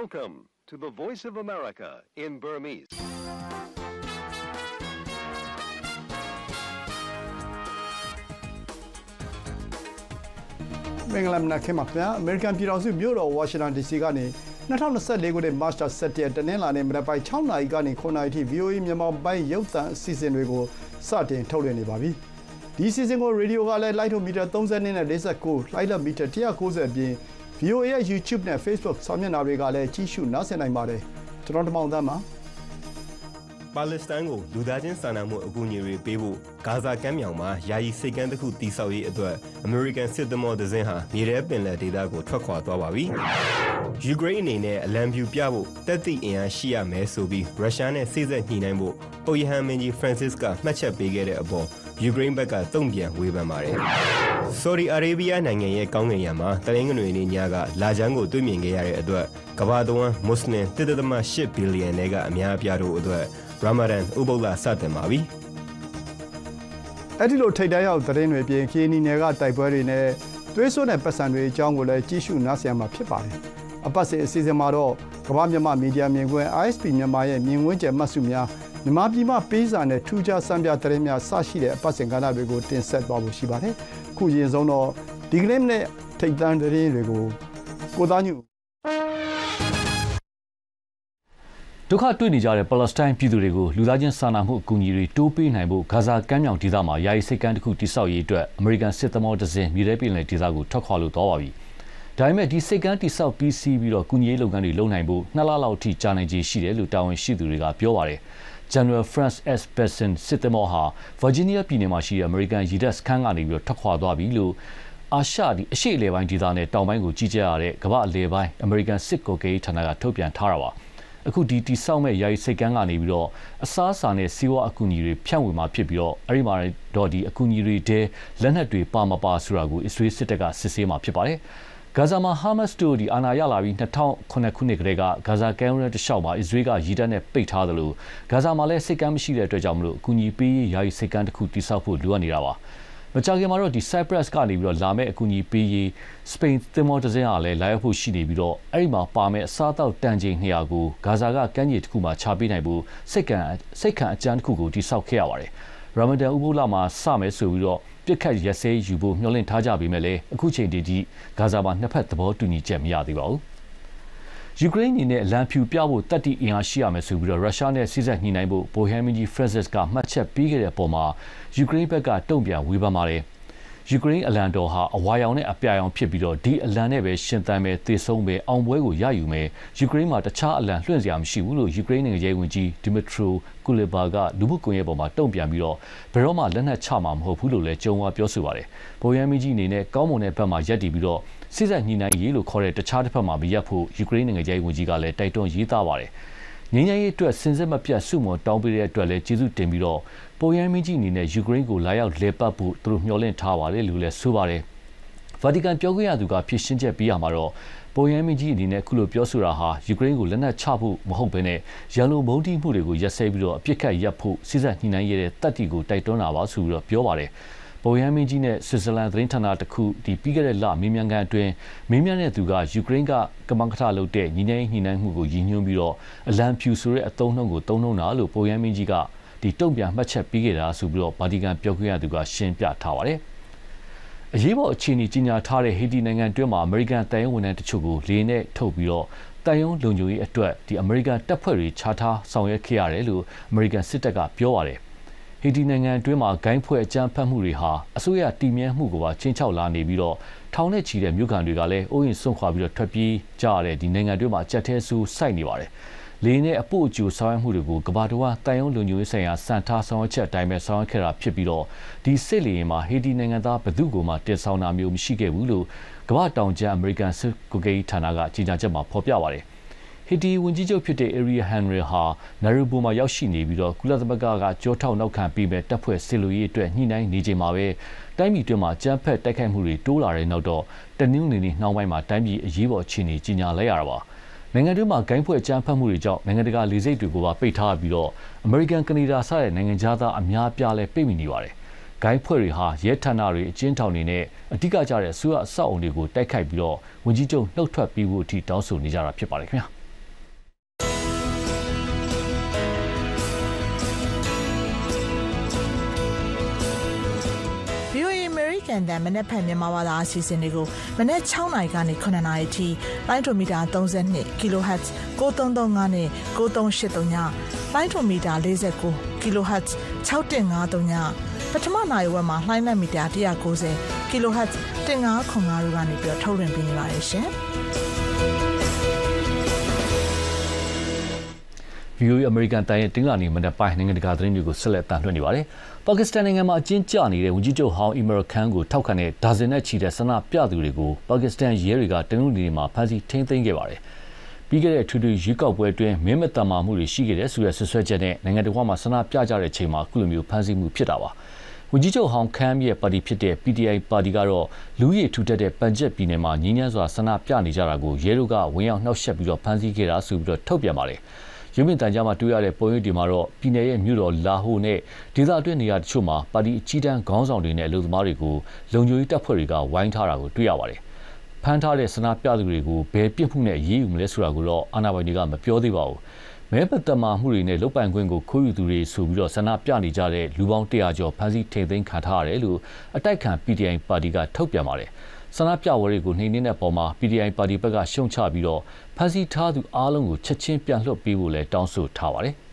Welcome to the Voice of America in Burmese. ။မင်္ဂလာနံခင်ဗျာ။ American ပြည်ထောင်စုမြို့တော် Washington DC ကနေ2024ခုနှစ် March 17 ရက်တနင်္လာနေ့မနက်ပိုင်း6နာရီကနေ9နာရီထိ VOA မြန်မာပိုင်းရုပ်သံအစီအစဉ်တွေကိုစတင်ထုတ်လွှင့်နေပါပြီ။ဒီအစီအစဉ်ကိုရေဒီယိုကလည်းလိုက်ထုတ်မီတာ30နဲ့49လိုက်လက်မီတာ190အပြင် VOA ရဲ့ YouTube နဲ့ Facebook စာမျက်နှာတွေကလည်းကြည့်ရှုနားဆင်နိုင်ပါတယ်။ကျွန်တော်တမောင်သန်းပါပါလက်စတိုင်းကိုလူသားချင်းစာနာမှုအကူအညီတွေပေးဖို့ဂါဇာကမ်းမြောင်မှာယာယီစိတ်ကမ်းတစ်ခုတိစောက်ရေးအတွက် American စစ်သင်္ဘောတစ်စင်းဟာမြေထဲပင်လယ်ဒေသကိုထွက်ခွာသွားပါပြီ။ယူကရိန်းအနေနဲ့အလံဖြူပြဖို့တပ်သိအင်အားရှိရမယ်ဆိုပြီးရုရှားနဲ့စိတ်ဆက်ညှိနှိုင်းဖို့ပုပ်ရဟန်းမင်းကြီး Francis ကမှတ်ချက်ပေးခဲ့တဲ့အပေါ်ယူကရိန်းဘက်ကတုံ့ပြန်ဝေဖန်ပါတယ်။ Saudi Arabia နိုင်ငံရဲ့ကောင်းကင်ယံမှာတနင်္ဂနွေနေ့ညကလာချမ်းကိုတွေ့မြင်ခဲ့ရတဲ့အတွက်ကမ္ဘာတဝန်းမွတ်စလင် 1.8 ဘီလီယံနဲ့ကအများအပြားတို့အတွက်Ramadan ဥပုသ်လစတင်ပါပြီ။အဲ့ဒီလိုထိတ်တန့်ရောက်သတင်းတွေပြင်ခီနီနယ်ကတိုက်ပွဲတွေနဲ့သွေးစွန်းတဲ့ပတ်စံတွေအကြောင်းကိုလည်းကြည့်ရှုနားဆင်ရမှာဖြစ်ပါတယ်။အပတ်စဉ်အစီအစဉ်မှာတော့ကမ္ဘာမြန်မာမီဒီယာမြင်ကွင်း ISP မြန်မာရဲ့မြင်ကွင်းကျယ်မှတ်စုများမြန်မာပြည်မှာပေးစာနဲ့ထူးခြားစံပြသတင်းများစရှိတဲ့အပတ်စဉ်ကဏ္ဍတွေကိုတင်ဆက်သွားဖို့ရှိပါတယ်။ခုရင်ဆုံးတော့ဒီကနေ့နဲ့ထိတ်တန့်သတင်းတွေကိုကိုသားညူဒုက္ခတွေ့နေကြတဲ့ပါလက်စတိုင်းပြည်သူတွေကိုလူသားချင်းစာနာမှုအကူအညီတွေတိုးပေးနိုင်ဖို့ဂါဇာကမ်းမြောင်ဒေသမှာယာယီစိတ်ကမ်းတစ်ခုတိစောက်ရေးအတွက်အမေရိကန်စစ်သင်္ဘောတစ်စင်းမြေထဲပင်လယ်ဒေသကိုထွက်ခွာလို့သွားပါပြီ။ဒါပေမဲ့ဒီစိတ်ကမ်းတိစောက်ပြီးစီးပြီးတော့ကူညီရေးလုပ်ငန်းတွေလုပ်နိုင်ဖို့2လလောက်အထိကြာနိုင်ခြေရှိတယ်လို့တာဝန်ရှိသူတွေကပြောပါတယ်။ General France S. Besson စစ်သင်္ဘောဟာ Virginia ပြည်နယ်မှာရှိတဲ့အမေရိကန်ရေတပ်စခန်းကနေပြီးတော့ထွက်ခွာသွားပြီလို့အာရှအရှေ့အလယ်ပိုင်းဒေသနဲ့တောင်ပိုင်းကိုကြီးကြပ်ရတဲ့ကမ္ဘာအလယ်ပိုင်းအမေရိကန်စစ်ကော်ကဲဌာနကထုတ်ပြန်ထားတာပါ။အခုဒီတိဆောက်မဲ့ယာယီစိတ်ကမ်းကနေပြီးတော့အစားအစာနဲ့စီးပွားအကူအညီတွေဖြန့်ဝေမှာဖြစ်ပြီးတော့အဲ့ဒီမှာတော့ဒီအကူအညီတွေတဲလက်နက်တွေပါမပါဆိုတာကိုအစ္စရေးစစ်တပ်ကစစ်ဆေးမှာဖြစ်ပါတယ်။ဂါဇာမှာဟာမတ်စ်တို့ဒီအာဏာရလာပြီး2009ခုနှစ်ကတည်းကဂါဇာကမ်းရိုးတန်းတစ်လျှောက်မှာအစ္စရေးကရည်တပ်နဲ့ပိတ်ထားတယ်လို့ဂါဇာမှာလည်းစိတ်ကမ်းမရှိတဲ့အတွက်ကြောင့်မလို့အကူအညီပေးရေးယာယီစိတ်ကမ်းတစ်ခုတိဆောက်ဖို့လိုအပ်နေတာပါ။မကြာခင်မှာတော့ဒီ Cyprus ကနေပြီးတော့လာမဲ့အကူအညီပေးရေးစပိန်သင်္ဘောတစ်စင်းဟာလည်းလာရောက်ဖို့ရှိနေပြီးတော့အဲ့ဒီမှာပါမဲ့အစားအသောက်တန်ချိန်200ကိုဂါဇာကကမ်းခြေတစ်ခုမှာချပေးနိုင်ဖို့စိတ်ခံအကြမ်းတစ်ခုကိုတိစောက်ခဲ့ရပါတယ်။ရာမဒန်ဥပုသ်လမှာစမယ်ဆိုပြီးတော့ပြစ်ခတ်ရက်စဲယူဖို့မျှော်လင့်ထားကြပေမဲ့လည်းအခုချိန်ထိဂါဇာမှာနှစ်ဖက်သဘောတူညီချက်မရသေးပါဘူး။ယူကရိန်းအနေနဲ့လမ်းဖြူပြဖို့တပ်တီအင်အားရှိရမယ်ဆိုပြီးတော့ရုရှားနဲ့စစ်ဆက်ညှိနှိုင်းဖို့ဗိုလ်ဟမ်းမင်းကြီး Francis ကမှတ်ချက်ပေးခဲ့တဲ့အပေါ်မှာယူကရိန်းဘက်ကတုံ့ပြန်ဝေဖန်ပါတယ်။ယူကရိန်းအလံတော်ဟာအဝါရောင်နဲ့အပြာရောင်ဖြစ်ပြီးတော့ဒီအလံနဲ့ပဲရှင်သန်မယ်သေဆုံးမယ်အောင်ပွဲကိုရယူမယ်ယူကရိန်းမှာတခြားအလံလွှင့်စရာမရှိဘူးလို့ယူကရိန်းနိုင်ငံရေးဝန်ကြီး Dmytro Kuleba ကလူမှုကွန်ရက်ပေါ်မှာတုံ့ပြန်ပြီးတော့ဘယ်တော့မှလက်နက်ချမှာမဟုတ်ဘူးလို့လည်းကြုံဝါပြောဆိုပါတယ်။ဗိုလ်ဟမ်းမင်းကြီးအနေနဲ့ကောင်းမွန်တဲ့ဘက်မှာရပ်တည်ပြီးတော့စစ်ဆက်ညှိနှိုင်းရေးလို့ခေါ်တဲ့တခြားတစ်ဖက်မှာမရပ်ဖို့ယူကရိန်းနိုင်ငံရေးဝန်ကြီးကလည်းတိုက်တွန်းရေးသားပါတယ်။ငြိမ်းချမ်းရေးအတွက်စင်စစ်မပြတ်စုမွန်တောင်းပေးတဲ့အတွက်လည်းကျေးဇူးတင်ပြီးတော့ပုပ်ရဟန်းမင်းကြီးအနေနဲ့ယူကရိန်းကိုလာရောက်လဲပတ်ဖို့သူတို့မျှော်လင့်ထားပါတယ်လို့လည်းဆိုပါတယ်။ဗာတီကန်ပြောခွင့်ရသူကဖြည့်ရှင်းချက်ပေးရမှာတော့ပုပ်ရဟန်းမင်းကြီးအနေနဲ့ခုလိုပြောဆိုတာဟာယူကရိန်းကိုလက်နက်ချဖို့မဟုတ်ဘဲနဲ့ရန်လိုမုန်းတီးမှုတွေကိုရပ်စဲပြီးတော့အပြစ်ခတ်ရပ်ဖို့စစ်ဆက်ညှိနှိုင်းရတဲ့တပ်တီကိုတိုက်တွန်းတာပါဆိုပြီးတော့ပြောပါတယ်။ပုပ်ရဟန်းမင်းကြီးနဲ့ဆွစ်ဇာလန်သတင်းဌာနတစ်ခုဒီပြီးခဲ့တဲ့လမင်းမြန်ကန်အတွင်းမင်းမြန်တဲ့သူကယူကရိန်းကကမ္ဘာကထလုပ်တဲ့ညီနိုင်ညှိနှိုင်းမှုကိုရည်ညွှန်းပြီးတော့အလံဖြူဆိုတဲ့အသုံးနှုန်းကိုသုံးနှုန်းတာလို့ပုပ်ရဟန်းမင်းကြီးကဒီတုံ့ပြန်မှတ်ချက်ပေးခဲ့တာဆိုပြီးတော့ဗာတီကန်ပြောခွင့်ရသူကရှင်းပြထားပါတယ်။အရေးပေါ်အခြေအနေကြီးညာထားတဲ့ဟေတီနိုင်ငံတွင်းမှာအမေရိကန်တိုင်ဝန်ထမ်းတချို့ကိုလေနဲ့ထုတ်ပြီးတော့တိုင်ယုံလုံခြုံရေးအတွက်ဒီအမေရိကန်တပ်ဖွဲ့တွေခြားထားဆောင်ရွက်ခဲ့ရတယ်လို့အမေရိကန်စစ်တပ်ကပြောပါတယ်။ဟေတီနိုင်ငံအတွင်းမှာဂိုင်းဖွဲ့အကြမ်းဖက်မှုတွေဟာအစိုးရတည်မြဲမှုကိုပါချင်းချောက်လာနေပြီးတော့ထောင်နဲ့ချီတဲ့မြို့ခံတွေကလည်းအိုးအိမ်စွန့်ခွာပြီးတော့ထွက်ပြေးကြရတဲ့ဒီနိုင်ငံတွင်းမှာကြက်ထဲဆူစိုက်နေပါတယ်။လေနဲ့အပို့အကျိုးဆောင်ရွက်မှုတွေကိုကမ္ဘာတော်ကတိုင်ယုံလုံခြုံရေးဆိုင်ရာစံထားဆောင်ရွက်ချက်အတိုင်းပဲဆောင်ရွက်ခဲ့တာဖြစ်ပြီးတော့ဒီစစ်လေယာဉ်မှာဟေတီနိုင်ငံသားဘယ်သူ့ကိုမှတင်ဆောင်တာမျိုးမရှိခဲ့ဘူးလို့ကမ္ဘာတောင်ကျမ်းအမေရိကန်စစ်ကွပ်ကဲဌာနကကြေညာချက်မှာဖော်ပြပါတယ်။ဟေတီဝန်ကြီးချုပ်ဖြစ်တဲ့ Ariel Henry ဟာနာရူဘိုမှာရောက်ရှိနေပြီးတော့ကုလသမဂ္ဂကကြောထောက်နောက်ခံပြီးမဲ့တပ်ဖွဲ့စစ်လူရေးအတွက်ညှိနှိုင်းနေချိန်မှာပဲတိုင်းပြည်တွင်းမှာကြမ်းဖက်တိုက်ခိုက်မှုတွေတိုးလာတဲ့နောက်တော့တနင်္ဂနွေနေ့နှောင်းပိုင်းမှာတိုင်းပြည်အရေးပေါ်အခြေအနေကြီးညာလိုက်ရတာပါ။နိုင်ငံတွင်းမှာဂိုင်းဖွဲ့ကြမ်းဖက်မှုတွေကြောင့်နိုင်ငံတကာလေဆိပ်တွေကိုပါပိတ်ထားပြီးတော့အမေရိကန်ကနေဒါစတဲ့နိုင်ငံသားအများပြားလဲပိတ်မိနေပါတယ်။ဂိုင်းဖွဲ့တွေဟာရဲဌာနတွေအကျဉ်းထောင်တွေနဲ့အဓိကကျတဲ့အစိုးရအဆောက်အုံတွေကိုတိုက်ခိုက်ပြီးတော့ဝန်ကြီးချုပ်နှုတ်ထွက်ပြီးဖို့အထိတောင်းဆိုနေကြတာဖြစ်ပါတယ်ခင်ဗျာ။ကန်တန်မနေ့ဖက်မြန်မာဘာသာအစီအစဉ်တွေကိုမနေ့6နာရီကနေ9နာရီထိလိုင်းဒိုမီတာ32 kHz 9335နဲ့9383ညလိုင်းဒိုမီတာ49 kHz 6153ညပထမနာရီဝက်မှာလိုင်းလက်မီတာ190 kHz 1505တို့ကနေပြီးထုတ်လွှင့်ပေးနေပါတယ်ရှင် VOA American တိုင်းရဲ့တင်လာနေမနက်ပိုင်းနိုင်ငံတကာသတင်းတွေကိုဆက်လက်တင်ပြနေပါတယ်။ပါကစ္စတန်နိုင်ငံမှာအကျဉ်းကျနေတဲ့ဝန်ကြီးချုပ်ဟောင်းအီမရခန်ကိုထောက်ခံတဲ့ဒါဇင်နဲ့ချီတဲ့ဆန္ဒပြသူတွေကိုပါကစ္စတန်ရဲတွေကတနင်္ဂနွေနေ့မှာဖမ်းဆီးထိန်းသိမ်းခဲ့ပါတယ်။ပြီးခဲ့တဲ့ထူးထူးရွေးကောက်ပွဲအတွင်းမင်းမတန်မာမှုတွေရှိခဲ့တဲ့ဆိုတဲ့ဆွဆွဲချက်နဲ့နိုင်ငံတော်မှာဆန္ဒပြကြတဲ့အချိန်မှာအခုလိုမျိုးဖမ်းဆီးမှုဖြစ်တာပါ။ဝန်ကြီးချုပ်ဟောင်းခန်ရဲ့ပါတီဖြစ်တဲ့ PTI ပါတီကတော့လူရည်ထူထပ်တဲ့ပန်ဂျပ်ပြည်နယ်မှာငြင်းညမ်းစွာဆန္ဒပြနေကြတာကိုရဲတို့ကဝင်ရောက်နှောက်ယှက်ပြီးတော့ဖမ်းဆီးခဲ့တာဆိုပြီးတော့ထုတ်ပြန်ပါတယ်။ရုပ်မြင်သံကြားမှာတွေ့ရတဲ့ပုံရိပ်တွေမှာတော့ပြည်နယ်ရဲ့မြို့တော်လာဟိုနဲ့ဒေသအတွင်းနေရာတချို့မှာပါတီအကြီးတန်းခေါင်းဆောင်တွေနဲ့အလို့သမားတွေကိုလုံခြုံရေးတပ်ဖွဲ့တွေကဝိုင်းထားတာကိုတွေ့ရပါတယ်။ဖမ်းထားတဲ့ဆန္ဒပြသူတွေကိုဘယ်ပြစ်မှုနဲ့ရေးယူမလဲဆိုတာကိုတော့အာဏာပိုင်တွေကမပြောသေးပါဘူး။မဲပတ်သက်မှုတွေနဲ့လုတ်ပိုင်ခွင့်ကိုခိုးယူသူတွေဆိုပြီးတော့ဆန္ဒပြနေကြတဲ့လူပေါင်း100ကျော်ဖမ်းဆီးထိန်းသိမ်းခံထားရတယ်လို့အတိုက်ခံ PTI ပါတီကထုတ်ပြန်ပါတယ်။ဆန္ဒပြဝဲတွေကိုနှိမ်နင်းတဲ့ပုံမှာ PTI ပါတီဘက်ကရှုံချပြီးတော့ဖမ်းဆီးထားသူအားလုံးကိုချက်ချင်းပြန်လွှတ်ပေးဖို့လည်းတောင်းဆိုထားပါတယ်။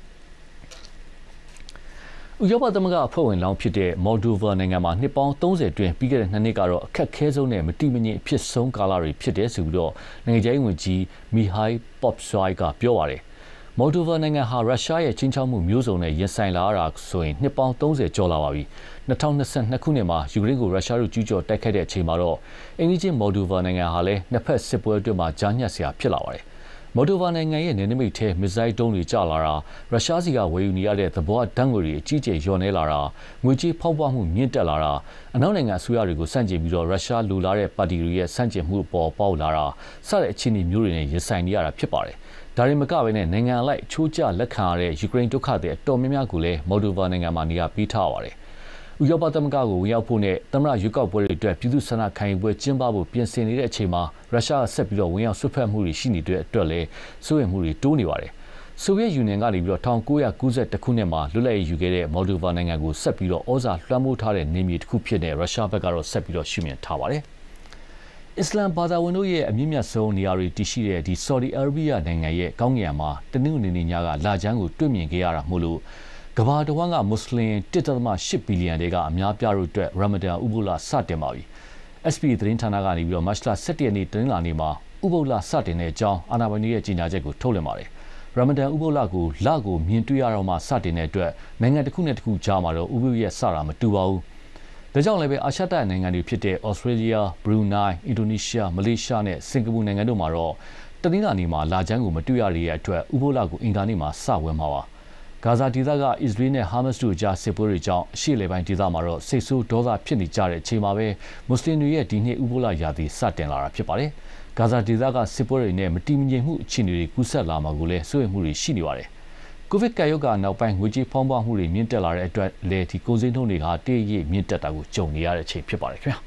ဥရောပသမဂ္ဂအဖွဲ့ဝင်လောင်းဖြစ်တဲ့ Moldova နိုင်ငံမှာနှစ်ပေါင်း30အတွင်းပြီးခဲ့တဲ့2နှစ်ကတော့အခက်အခဲဆုံးနဲ့မတိမငြိမ်အဖြစ်ဆုံးကာလတွေဖြစ်တယ်ဆိုပြီးတော့နိုင်ငံခြားရေးဝန်ကြီး Mikhail Podolyak ကပြောပါတယ်။ Moldova နိုင်ငံဟာရုရှားရဲ့ချင်းချောက်မှုမျိုးစုံနဲ့ရင်ဆိုင်လာရတာဆိုရင်နှစ်ပေါင်း30ကျော်လာပါပြီ။2022ခုနှစ်မှာယူကရိန်းကိုရုရှားတို့ကျူးကျော်တိုက်ခိုက်တဲ့အချိန်မှာတော့အင်ဂျင် Moldova နိုင်ငံဟာလည်းနှစ်ဖက်စစ်ပွဲအတွင်းမှာကြားညှက်စရာဖြစ်လာပါတယ်။ Moldova နိုင်ငံရဲ့နယ်နိမိတ်ထဲမစ်ဇိုင်းဒုံးတွေကျလာတာရုရှားစီကဝယ်ယူနေရတဲ့သဘောဓာတ်ငွေတွေအကြီးအကျယ်လျော့နေလာတာငွေကြေးဖောက်ပွားမှုမြင့်တက်လာတာအနောက်နိုင်ငံအစိုးရတွေကိုစန့်ကျင်ပြီးတော့ရုရှားလူလာတဲ့ပါတီတွေရဲ့စန့်ကျင်မှုပေါ်ပေါက်လာတာစတဲ့အခြေအနေမျိုးတွေနဲ့ရင်ဆိုင်နေရတာဖြစ်ပါတယ်။ဒါရင်မကပဲနဲ့နိုင်ငံအလိုက်အချိုးကျလက်ခံရတဲ့ယူကရိန်းဒုက္ခသည်အတော်များများကိုလည်း Moldova နိုင်ငံမှာနေရာပေးထားပါတယ်။ဥရောပသမဂ္ဂကိုဝင်ရောက်ဖို့နဲ့သမ္မတရွေးကောက်ပွဲတွေအတွက်ပြည်သူ့ဆန္ဒခံယူပွဲကျင်းပဖို့ပြင်ဆင်နေတဲ့အချိန်မှာရုရှားကဆက်ပြီးတော့ဝင်ရောက်ဆွတ်ဖက်မှုတွေရှိနေတဲ့အတွက်လည်းစိုးရိမ်မှုတွေတိုးနေပါတယ်။ဆိုဗီယက်ယူနီယံကနေပြီးတော့1992ခုနှစ်မှာလွတ်လပ်ရေးယူခဲ့တဲ့ Moldova နိုင်ငံကိုဆက်ပြီးတော့ဩဇာလွှမ်းမိုးထားတဲ့နေမြေတစ်ခုဖြစ်တဲ့ရုရှားဘက်ကတော့ဆက်ပြီးတော့ရှုမြင်ထားပါတယ်။အစ္စလာမ်ဘာသာဝင်တို့ရဲ့အမြင့်မြတ်ဆုံးနေရာတွေတည်ရှိတဲ့ဒီ Saudi Arabia နိုင်ငံရဲ့ကောင်းကင်မှာတနင်္ဂနွေနေ့ညကလာချမ်းကိုတွေ့မြင်ခဲ့ရတာမို့လို့ကမ္ဘာတဝန်းကမွတ်စလင် 1.8 ဘီလီယံတွေကအများပြားတို့အတွက်ရမဒန်ဥပုသ်လစတင်ပါပြီ။ SP သတင်းဌာနကနေပြီးတော့မတ်လ17ရက်နေ့တနင်္လာနေ့မှာဥပုသ်လစတင်တဲ့အကြောင်းအာဏာပိုင်တွေရဲ့ကြေညာချက်ကိုထုတ်လွှင့်ပါတယ်။ရမဒန်ဥပုသ်လကိုမြင်တွေ့ရတော့မှစတင်တဲ့အတွက်နိုင်ငံတစ်ခုနဲ့တစ်ခုကြားမှာတော့ဥပုသ်ရဲ့စတာမတူပါဘူး။ဒါကြောင့်လည်းပဲအာရှတိုက်နိုင်ငံတွေဖြစ်တဲ့ Australia, Brunei, Indonesia, Malaysia နဲ့စင်ကာပူနိုင်ငံတို့မှာတော့တနင်္လာနေ့မှာလာချမ်းကိုမတွေ့ရတဲ့အတွက်ဥပုသ်လကိုအင်္ဂါနေ့မှာစဝင်မှာပါ။ဂါဇာဒေသကအစ္စရေးနဲ့ဟာမတ်စ်တို့ကြားစစ်ပွဲတွေကြောင့်အရှေ့အလယ်ပိုင်းဒေသမှာတော့စိတ်ဆိုးဒေါသဖြစ်နေကြတဲ့အချိန်မှာပဲမွတ်စလင်တွေရဲ့ဒီနှစ်ဥပုသ်လရာသီစတင်လာတာဖြစ်ပါတယ်။ဂါဇာဒေသကစစ်ပွဲတွေနဲ့မတည်မငြိမ်မှုအခြေအနေတွေကူးစက်လာမှာကိုလည်းစိုးရိမ်မှုတွေရှိနေပါတယ်။ကိုဗစ်ကပ်ရောဂါနောက်ပိုင်းငွေကြေးဖောင်းပွားမှုတွေမြင့်တက်လာတဲ့အတွက်လည်းဒီကုန်စည်နှုန်းတွေကတည့်ရမြင့်တက်တာကိုကြုံနေရတဲ့အချိန်ဖြစ်ပါတယ်ခင်ဗျာ။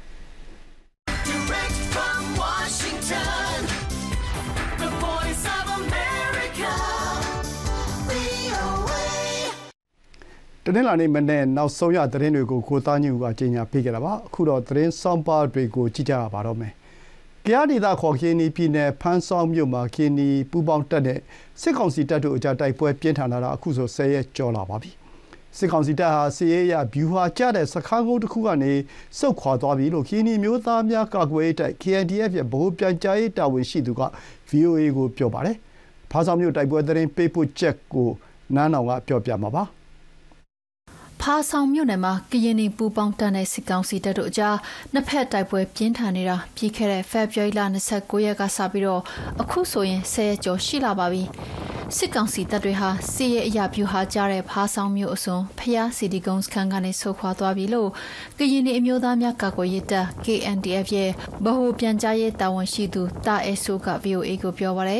တနင်္လာနေ့မနေ့နောက်ဆုံးရသတင်းတွေကိုကိုသားညူကကြေညာပေးခဲ့တာပါအခုတော့သတင်းစောင့်ပါတွေကိုကြည့်ကြရပါတော့မယ်ကယားဒေသခေါ်ကင်းနီပြည်နယ်ဖန်းဆောင်မြို့မှာကင်းနီပူပေါင်းတပ်နဲ့စစ်ကောင်စီတပ်တို့အကြတိုက်ပွဲပြင်းထန်လာတာအခုဆို10ရက်ကျော်လာပါပြီစစ်ကောင်စီတပ်ဟာစစ်ရေးအရဗျူဟာကျတဲ့စခန်းကုန်းတစ်ခုကနေစုတ်ခွာသွားပြီလို့ကင်းနီမျိုးသားများကာကွယ်ရေးတပ် KNDF ရဲ့ဗဟိုပြန်ကြားရေးတာဝန်ရှိသူက VOA ကိုပြောပါတယ်ဖန်းဆောင်မြို့တိုက်ပွဲသတင်းပေးပို့ချက်ကိုနန်းအောင်ကပြောပြမှာပါဖားဆောင်မြို့နယ်မှာကရင်နီပူပေါင်းတပ်နဲ့စစ်ကောင်စီတပ်တို့အကြားနှစ်ဖက်တိုက်ပွဲပြင်းထန်နေတာပြီးခဲ့တဲ့ဖေဖော်ဝါရီလ29ရက်ကစပြီးတော့အခုဆိုရင်10ရက်ကျော်ရှိလာပါပြီစစ်ကောင်စီတပ်တွေဟာစစ်ရေးအရာဗျူဟာကျတဲ့ဖားဆောင်မြို့အစွန်ဖျားစီဒီကုန်းစခန်းကနေဆုတ်ခွာသွားပြီလို့ကရင်နီအမျိုးသားများကာကွယ်ရေးတပ် KNDF ရဲ့ဗဟိုပြန်ကြားရေးတာဝန်ရှိသူတာအဲဆိုးက VOA ကိုပြောပါတယ်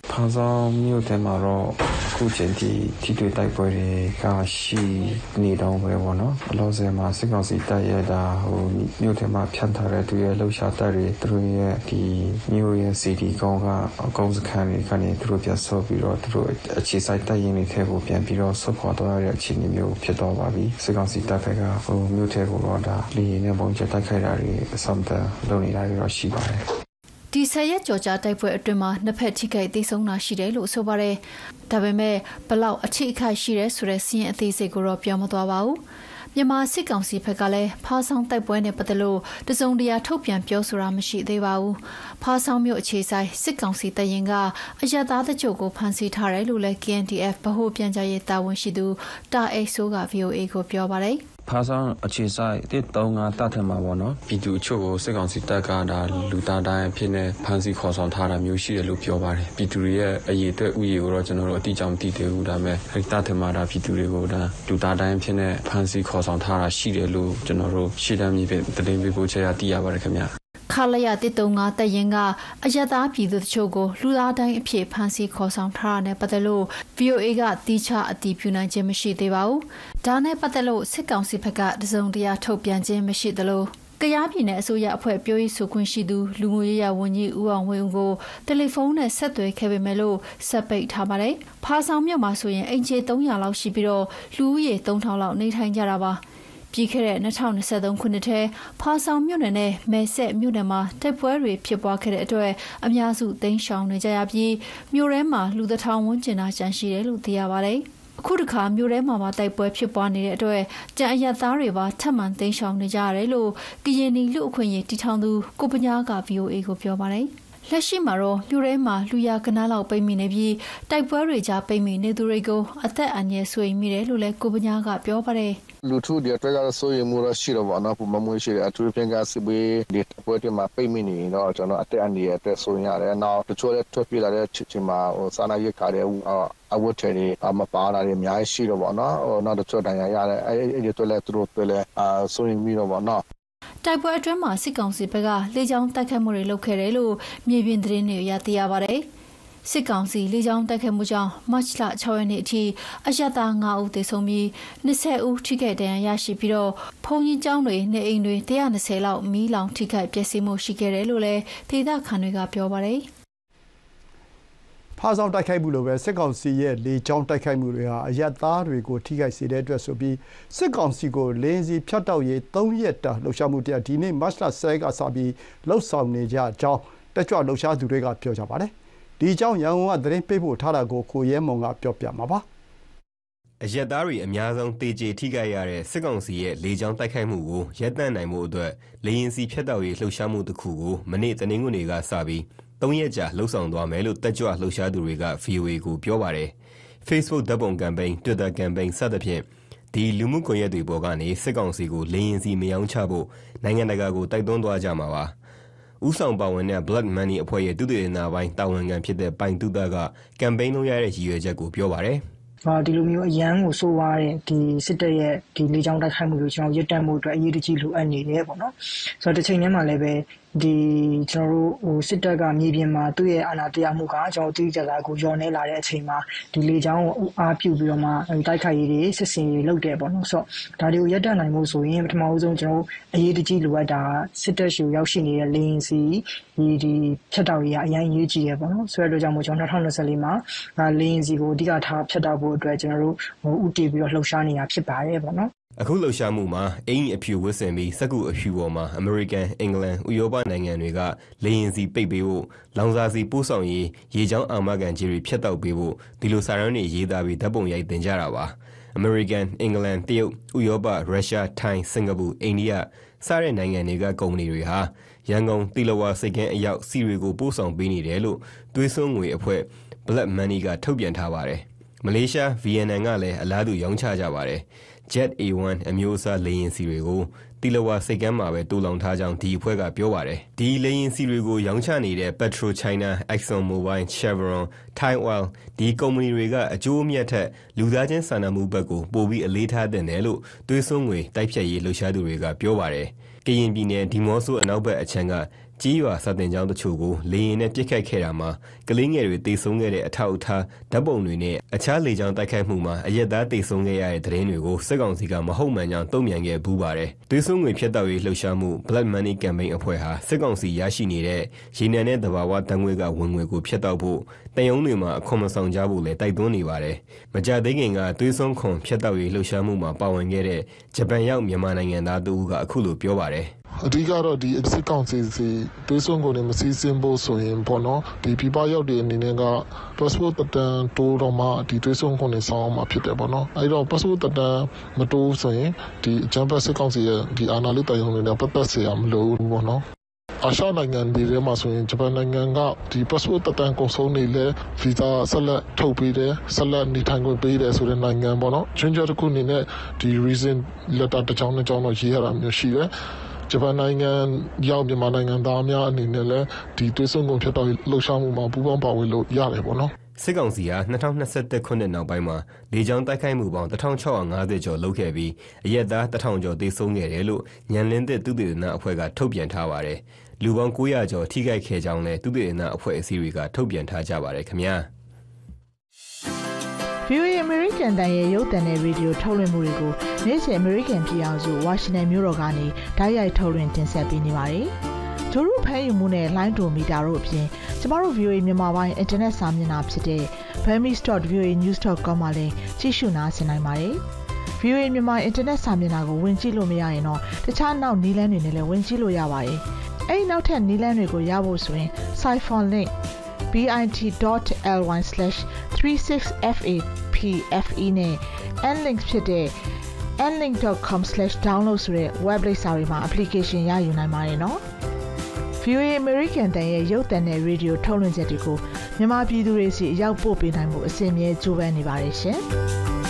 爬上မြို့ထဲမှာတော့အခုချိန်ထိတွေ့တိုက်ပွဲတွေကရှိနေတော့ပဲပေါ့နော်အလောဆယ်မှာစစ်ကောင်စီတပ်ရဲ့ဒါမြို့ထဲမှာဖြန့်ထားတဲ့သူရဲ့လှုပ်ရှားတပ်တွေသူတို့ရဲ့ဒီမြို့ရဲ့စီဒီကောင်ကအကောင်းစခန်းတွေကနေသူတို့ပြန်ဆော့ပြီးတော့သူတို့အခြေစိုက်တပ်ရင်းတွေထဲကိုပြန်ပြီးတော့ဆော့ခေါ်သွားရတဲ့အခြေအနေမျိုးဖြစ်တော့ပါပြီစစ်ကောင်စီတပ်ဘက်ကမြို့ထဲကိုတော့ဒါလီရင်နဲ့ပုံချက်တိုက်ခိုက်တာတွေအစမ်းတလုပ်နေတာတွေတော့ရှိပါတယ်ဒီဆက်ရက်ကြော်ကြားတိုက်ပွဲအတွင်းမှာနှစ်ဖက်ထိခိုက်သိမ်းဆုံးတာရှိတယ်လို့ဆိုပါတယ်။ဒါပေမဲ့ဘလောက်အထိအခိုက်ရှိတယ်ဆိုတဲ့စီးရင်အသေးစိတ်ကိုတော့ပြောမသွားပါဘူး။မြန်မာစစ်ကောင်စီဘက်ကလည်းဖားဆောင်တိုက်ပွဲနဲ့ပတ်သက်လို့တစုံတရာထုတ်ပြန်ပြောဆိုတာမရှိသေးပါဘူး။ဖားဆောင်မြို့အခြေဆိုင်စစ်ကောင်စီတရင်ကအရသားတချို့ကိုဖမ်းဆီးထားတယ်လို့လည်း KNDF ဗဟိုပြန်ကြားရေးတာဝန်ရှိသူတာအိတ်ဆိုးက VOA ကိုပြောပါတယ်။ဖားဆောင်အခြေဆိုင်135တပ်ထမှာပေါ့နော်ပြည်သူအချို့ကိုစစ်ကောင်စီတပ်ကဒါလူသားတိုင်းဖြစ်နေဖမ်းဆီးခေါ်ဆောင်ထားတာမျိုးရှိတယ်လို့ပြောပါတယ်ပြည်သူတွေရဲ့အရေးအတွက်ဥယျာဉ်ကိုတော့ကျွန်တော်တို့အတိအကျမသိသေးဘူးဒါပေမဲ့အဲ့တပ်ထမှာဒါပြည်သူတွေကိုဒါလူသားတိုင်းဖြစ်နေဖမ်းဆီးခေါ်ဆောင်ထားတာရှိတယ်လို့ကျွန်တော်တို့ရှေ့တန်းမြေပြင်သတင်းပေးပို့ချက်ရသိရပါတယ်ခင်ဗျာခလာရ135တပ်ရင်ကအရသာပြည်သူတချို့ကိုလူသားတိုင်းအဖြစ်ဖမ်းဆီးခေါ်ဆောင်ထားတာနဲ့ပတ်သက်လို့ VOA ကတီးခြားအတည်ပြုနိုင်ခြင်းမရှိသေးပါဘူး။ဒါနဲ့ပတ်သက်လို့စစ်ကောင်စီဘက်ကတစုံတရာထုတ်ပြန်ခြင်းမရှိသလိုကရားပြည်နယ်အစိုးရအဖွဲ့ပြောရေးဆိုခွင့်ရှိသူလူမှုရေးရာဝန်ကြီးဦးအောင်ဝင်းဦးကိုတယ်လီဖုန်းနဲ့ဆက်သွယ်ခဲ့ပေမဲ့လို့ဆက်ပိတ်ထားပါတယ်။ဖားဆောင်မြို့မှာဆိုရင်အင်ဂျီ300လောက်ရှိပြီးတော့လူဦးရေ3000လောက်နေထိုင်ကြတာပါ။ပြီးခဲ့တဲ့2023ခုနှစ်ထဲဖားဆောင်မြို့နယ်နဲ့မဲဆက်မြို့နယ်မှာတိုက်ပွဲတွေဖြစ်ပွားခဲ့တဲ့အတွက်အများစုသိမ်းရှောင်နေကြရပြီးမြို့ထဲမှာလူတစ်ထောင်ဝန်းကျင်သာကျန်ရှိတယ်လို့သိရပါတယ်။အခုတစ်ခါမြို့ထဲမှာတိုက်ပွဲဖြစ်ပွားနေတဲ့အတွက်ကြံအရသားတွေပါထပ်မံသိမ်းရှောင်နေကြရတယ်လို့ကရင်နီလူအခွင့်အရေးတည်ထောင်သူကိုပညာက VOA ကိုပြောပါတယ်။လက်ရှိမှာတော့မြို့ထဲမှာလူရကနားလောက်ပိတ်မိနေပြီးတိုက်ပွဲတွေကြားပိတ်မိနေသူတွေကိုအသက်အန္တရာယ်ဆွေးမိတယ်လို့လည်းကိုပညာကပြောပါတယ်။လူထုတွေအတွက်ကတော့စိုးရိမ်မှုတော့ရှိတော့ပါတော့ပုံမှန်ရှိတယ်အထူးဖြင့်ကစစ်ဘေးဒီပွဲတွေမှာပိတ်မိနေတော့ကျွန်တော်အသက်အန္တရာယ်အတွက်စိုးရိမ်ရတယ်နောက်တချို့လည်းထွက်ပြေးလာတဲ့ချိန်မှာစာနာရိတ်ခါတဲ့အဝတ်ထည်တွေမပါလာတွေအများကြီးရှိတော့ပါတော့နောက်တချို့တန်ရာရတယ်အဲ့ဒီတွေလည်းသူတို့တွေလည်းစိုးရိမ်ပြီးတော့ပါတော့တိုက်ပွဲအတွင်းမှာစစ်ကောင်စီဘက်ကလေကြောင်းတိုက်ခတ်မှုတွေလုပ်ခဲ့တယ်လို့မြေပြင်သတင်းတွေအရသိရပါတယ်။စစ်ကောင်စီလေကြောင်းတိုက်ခတ်မှုကြောင့်မတ်လ6ရက်နေ့အထိအရသာ9ဦးသေဆုံးပြီး20ဦးထိခိုက်ဒဏ်ရာရရှိပြီးတော့ဖုန်ကြီးကျောင်းတွေနေအိမ်တွေ120လောက်မီးလောင်ထိခိုက်ပျက်စီးမှုရှိခဲ့တယ်လို့လည်းဒေသခံတွေကပြောပါတယ်။ဖားဆောင်တိုက်ခိုက်မှုလိုပဲစစ်ကောင်စီရဲ့လေကြောင်းတိုက်ခိုက်မှုတွေဟာအရက်သားတွေကိုထိခိုက်စေတဲ့အတွက်ဆိုပြီးစစ်ကောင်စီကိုလင်းစီဖြတ်တောက်ရေး3ရက်တာလှုပ်ရှားမှုတရားဒီနေ့မတ်လ10ကစပြီးလှုပ်ဆောင်နေကြကြောင်းတက်ကြွလှုပ်ရှားသူတွေကပြောကြပါတယ်။ဒီအကြောင်းရန်ကုန်ကသတင်းပေးပို့ထားတာကိုကိုရဲမွန်ကပြောပြမှာပါ။အရက်သားတွေအများဆုံးတေကျေထိခိုက်ရတဲ့စစ်ကောင်စီရဲ့လေကြောင်းတိုက်ခိုက်မှုကိုရပ်တန့်နိုင်မှုအတွက်လေရင်စီဖြတ်တောက်ရေးလှုပ်ရှားမှုတစ်ခုကိုမနေ့တနင်္ဂနွေနေ့ကစပြီး3ရက်ကြာလှုပ်ဆောင်သွားမယ်လို့တက်ကြွလှုပ်ရှားသူတွေက VOA ကိုပြောပါတယ်။ Facebook ဓာတ်ပုံကမ်ပိန်း Twitter ကမ်ပိန်းစသဖြင့်ဒီလူမှုကွန်ရက်တွေပေါ်ကနေစစ်ကောင်စီကိုလေရင်စီမယောင်းချဖို့နိုင်ငံတကာကိုတိုက်တွန်းသွားကြမှာပါ။ဦးဆောင်ပါဝင်တဲ့ Black Money အဖွဲ့ရဲ့သုတေသနပိုင်းတာဝန်ခံဖြစ်တဲ့ပိုင်တူတာကကမ်ပိန်းလုပ်ရတဲ့ရည်ရွယ်ချက်ကိုပြောပါတယ်။ဒီလိုမျိုးအရန်ကိုဆိုးွားတဲ့ဒီစစ်တပ်ရဲ့ဒီလေကြောင်းတိုက်ခိုက်မှုကိုကျွန်တော်ရပ်တန့်မှုအတွက်အရေးတကြီးလိုအပ်နေတယ်ပေါ့နော်။ဆိုတော့တစ်ချိန်တည်းမှာလည်းပဲဒီကျွန်တော်တို့စစ်တပ်ကမြေပြင်မှာသူ့ရဲ့အာဏာတရားမှုကကျွန်တော်တိကျတာကိုယောနေလာတဲ့အချိန်မှာဒီလေကြောင်းကိုအားပြုပြီးတော့မှတိုက်ခိုက်ရေးတွေစစ်စင်ရေးလုပ်တယ်ပေါ့နော်ဆိုတော့ဒါတွေကိုရပ်တန့်နိုင်မှုဆိုရင်ပထမဆုံးကျွန်တော်အရေးတကြီးလိုအပ်တာစစ်တပ်ရှိရောက်ရှိနေတဲ့လေရင်စီဒီဖြတ်တောက်ရေးအရင်အရေးကြီးတယ်ပေါ့နော်ဆိုတဲ့အတွက်ကြောင့်မို့ကျွန်တော်2024မှာလေရင်စီကိုအဓိကထားဖြတ်တောက်ဖို့အတွက်ကျွန်တော်တို့ဥတည်ပြီးတော့လှုပ်ရှားနေတာဖြစ်ပါတယ်ပေါ့နော်အခုလှုပ်ရှားမှုမှာအင်အဖြူဝတ်ဆင်ပြီးစက္ကူအဖြူပေါ်မှာအမေရိကန်အင်္ဂလန်ဥရောပနိုင်ငံတွေကလေရင်စီပိတ်ပေးဖို့လောင်စာစီပို့ဆောင်ရေးရေချောင်းအာမခံကြီးတွေဖျက်တောက်ပေးဖို့ဒီလိုစာရန်တွေရေးသားပြီးဓာတ်ပုံရိုက်တင်ကြတာပါအမေရိကန်အင်္ဂလန်တရုတ်ဥရောပရုရှားထိုင်းစင်ကာပူအိန္ဒိယစတဲ့နိုင်ငံတွေကကုမ္ပဏီတွေဟာရန်ကုန်တီလဝါစိတ်ကန်းအရောက်စီတွေကိုပို့ဆောင်ပေးနေတယ်လို့သွေးစွန်းငွေအဖွဲ့ Black Money ကထုတ်ပြန်ထားပါတယ်မလေးရှား VNN ကလည်းအလားတူရောင်းချကြပါတယ်Jet A1 အမျိုးအစားလေရင်စီတွေကိုတီလဝါစိတ်ကမ်းမှာပဲတူလောင်ထားကြောင်းဒီအဖွဲ့ကပြောပါတယ်။ဒီလေရင်စီတွေကိုရောင်းချနေတဲ့ Petro China, Exxon Mobil, Chevron, Thai Oil ဒီကုမ္ပဏီတွေကအကျိုးအမြတ်ထက်လူသားချင်းစာနာမှုဘက်ကိုပိုပြီးအလေးထားတဲ့နယ်လို့သွေးစွန်းငွေတိုက်ဖြတ်ရေးလှုပ်ရှားသူတွေကပြောပါတယ်။ကရင်ပြည်နယ်ဒီမော့ဆိုအနောက်ဘက်အချမ်းကကြီးရွာစာတင်ကျောင်းတချို့ကိုလေရင်နဲ့ပြစ်ခတ်ခဲ့တာမှာကလေးငယ်တွေတေဆုံးခဲ့တဲ့အထောက်အထားဓာတ်ပုံတွေနဲ့အခြားလေကြောင်းတိုက်ခိုက်မှုမှာအရက်သားတေဆုံးခဲ့ရတဲ့သတင်းတွေကိုစစ်ကောင်စီကမဟုတ်မှန်ကြောင်းတုံ့ပြန်ခဲ့ဘူးပါတယ်။သွေးစွန်းငွေဖျက်တောက်ရေးလှုပ်ရှားမှု Black Money Campaign အဖွဲ့ဟာစစ်ကောင်စီရရှိနေတဲ့ရေနံနဲ့သဘာဝဓာတ်ငွေကဝင်ငွေကိုဖျက်တောက်ဖို့တန်ယုံတွေမှာအခွန်မဆောင်ကြဖို့လည်းတိုက်တွန်းနေပါတယ်။မကြသေးခင်ကသွေးစွန်းခွန်ဖျက်တောက်ရေးလှုပ်ရှားမှုမှာပါဝင်ခဲ့တဲ့ဂျပန်ရောက်မြန်မာနိုင်ငံသားတူကအခုလိုပြောပါတယ်အဓိကတော့ဒီစစ်ကောင်စီစီသွေးစွန်းကိုလည်းမစည်းစင်းဖို့ဆိုရင်ပေါ့နော်ဒီပြပရောက်တဲ့အနေနဲ့က passport တန်တိုးတော့မှဒီသွေးစွန်းကိုလည်းစောင်းအောင်မှာဖြစ်တယ်ပေါ့နော်အဲဒီတော့ passport တန်မတိုးဆိုရင်ဒီအကြမ်းဖက်စစ်ကောင်စီရဲ့ဒီအာဏာလိတယုံတွေနဲ့ပတ်သက်เสียမလို့ပေါ့နော်အာရှနိုင်ငံတွေထဲမှာဆိုရင်ဂျပန်နိုင်ငံကဒီ passport တန်ကုန်ဆုံးနေလဲ visa ဆက်လက်ထုတ်ပေးတယ်ဆက်လက်နေထိုင်ခွင့်ပေးတယ်ဆိုတဲ့နိုင်ငံပေါ့နော်ချင်းချတစ်ခုအနေနဲ့ဒီ reason letter တစ်ကြောင်းတစ်ကြောင်းတော့ရေးရတာမျိုးရှိတယ်ဂျပန်နိုင်ငံရောက်မြန်မာနိုင်ငံသားများအနေနဲ့လည်းဒီသွေးစွန်းကုန်ဖြစ်တော့လှုပ်ရှားမှုမှာပူးပေါင်းပါဝင်လို့ရတယ်ပေါ့နော်စစ်ကောင်စီဟာ2021ခုနှစ်နောက်ပိုင်းမှာလေကြောင်းတိုက်ခိုက်မှုပေါင်း1650ကျော်လုပ်ခဲ့ပြီးအရက်သား1000ကျော်သေဆုံးခဲ့တယ်လို့ညံလင်းသစ်သုတေသနအဖွဲ့ကထုတ်ပြန်ထားပါတယ်။လူပေါင်း900ကျော်ထိခိုက်ခဲ့ကြောင်းလည်းသုတေသနအဖွဲ့အစည်းတွေကထုတ်ပြန်ထားကြပါတယ်ခင်ဗျာ။ VOA American တန်ရဲ့ရုပ်သံနဲ့ရေဒီယိုထုတ်လွှင့်မှုတွေကိုနေ့စဉ် American ပြည်အောင်စုဝါရှင်တန်မြို့တော်ကနေဓာတ်ရိုက်ထုတ်လွှင့်တင်ဆက်ပေးနေပါတယ်။ဂျိုရုဖမ်းယူမှုနဲ့လိုင်းဒိုမီတာတို့အပြင်ကျမတို့ VOA မြန်မာပိုင်းအင်တာနက်စာမျက်နှာဖြစ်တဲ့ burmese.voanews.com မှာလည်းကြည့်ရှုနားဆင်နိုင်ပါတယ်။ VOA မြန်မာအင်တာနက်စာမျက်နှာကိုဝင်ကြည့်လို့မရရင်တော့တခြားနောက်နည်းလမ်းတွေနဲ့လည်းဝင်ကြည့်လို့ရပါတယ်။အဲဒီနောက်ထပ်နည်းလမ်းတွေကိုရဖို့ဆိုရင် Siphon link bit.ly/36fapfe နဲ့ nlink ဖြစ်တဲ့ nlink.com/download ဆိုတဲ့ web လိပ်စာတွေမှာ application ရယူနိုင်ပါတယ်နော်။ VOA American တန်ရဲ့ရုပ်သံနဲ့ရေဒီယိုထုတ်လွှင့်ချက်တွေကိုမြန်မာပြည်သူတွေစီအရောက်ပို့ပေးနိုင်မှုအစဉ်အမြဲကြိုးပမ်းနေပါတယ်ရှင်။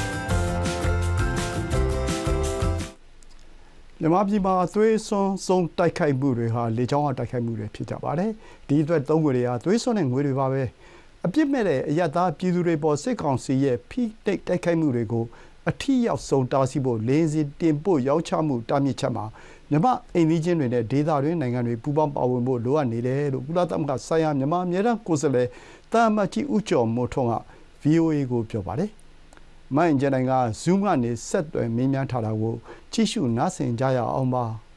မြန်မာပြည်မှာသွေးစွန်းဆုံးတိုက်ခိုက်မှုတွေဟာလေကြောင်းတိုက်ခိုက်မှုတွေဖြစ်ကြပါတယ်။ဒီအတွက်သုံးငွေတွေဟာသွေးစွန်းတဲ့ငွေတွေပါပဲ။အပြစ်မဲ့တဲ့အရပ်သားပြည်သူတွေပေါ်စစ်ကောင်စီရဲ့ဖိနှိပ်တိုက်ခိုက်မှုတွေကိုအထီးရောက်ဆုံးတားဆီးဖို့လေရင်တင်ပို့ရောင်းချမှုတားမြစ်ချက်မှာမြန်မာအိမ်နီးချင်းတွေနဲ့ဒေသတွင်းနိုင်ငံတွေပူးပေါင်းပါဝင်ဖို့လိုအပ်နေတယ်လို့ကုလသမဂ္ဂဆိုင်ရာမြန်မာအမြဲတမ်းကိုယ်စားလှယ်တာမတ်ကြီးဦးကျော်မိုးထွန်းက VOA ကိုပြောပါတယ်။မိုင်းကျန်တိုင်းက Zoom ကနေဆက်သွယ်မေးမြန်းထားတာကိုကြည့်ရှုနားဆင်ကြရအောင်ပါ။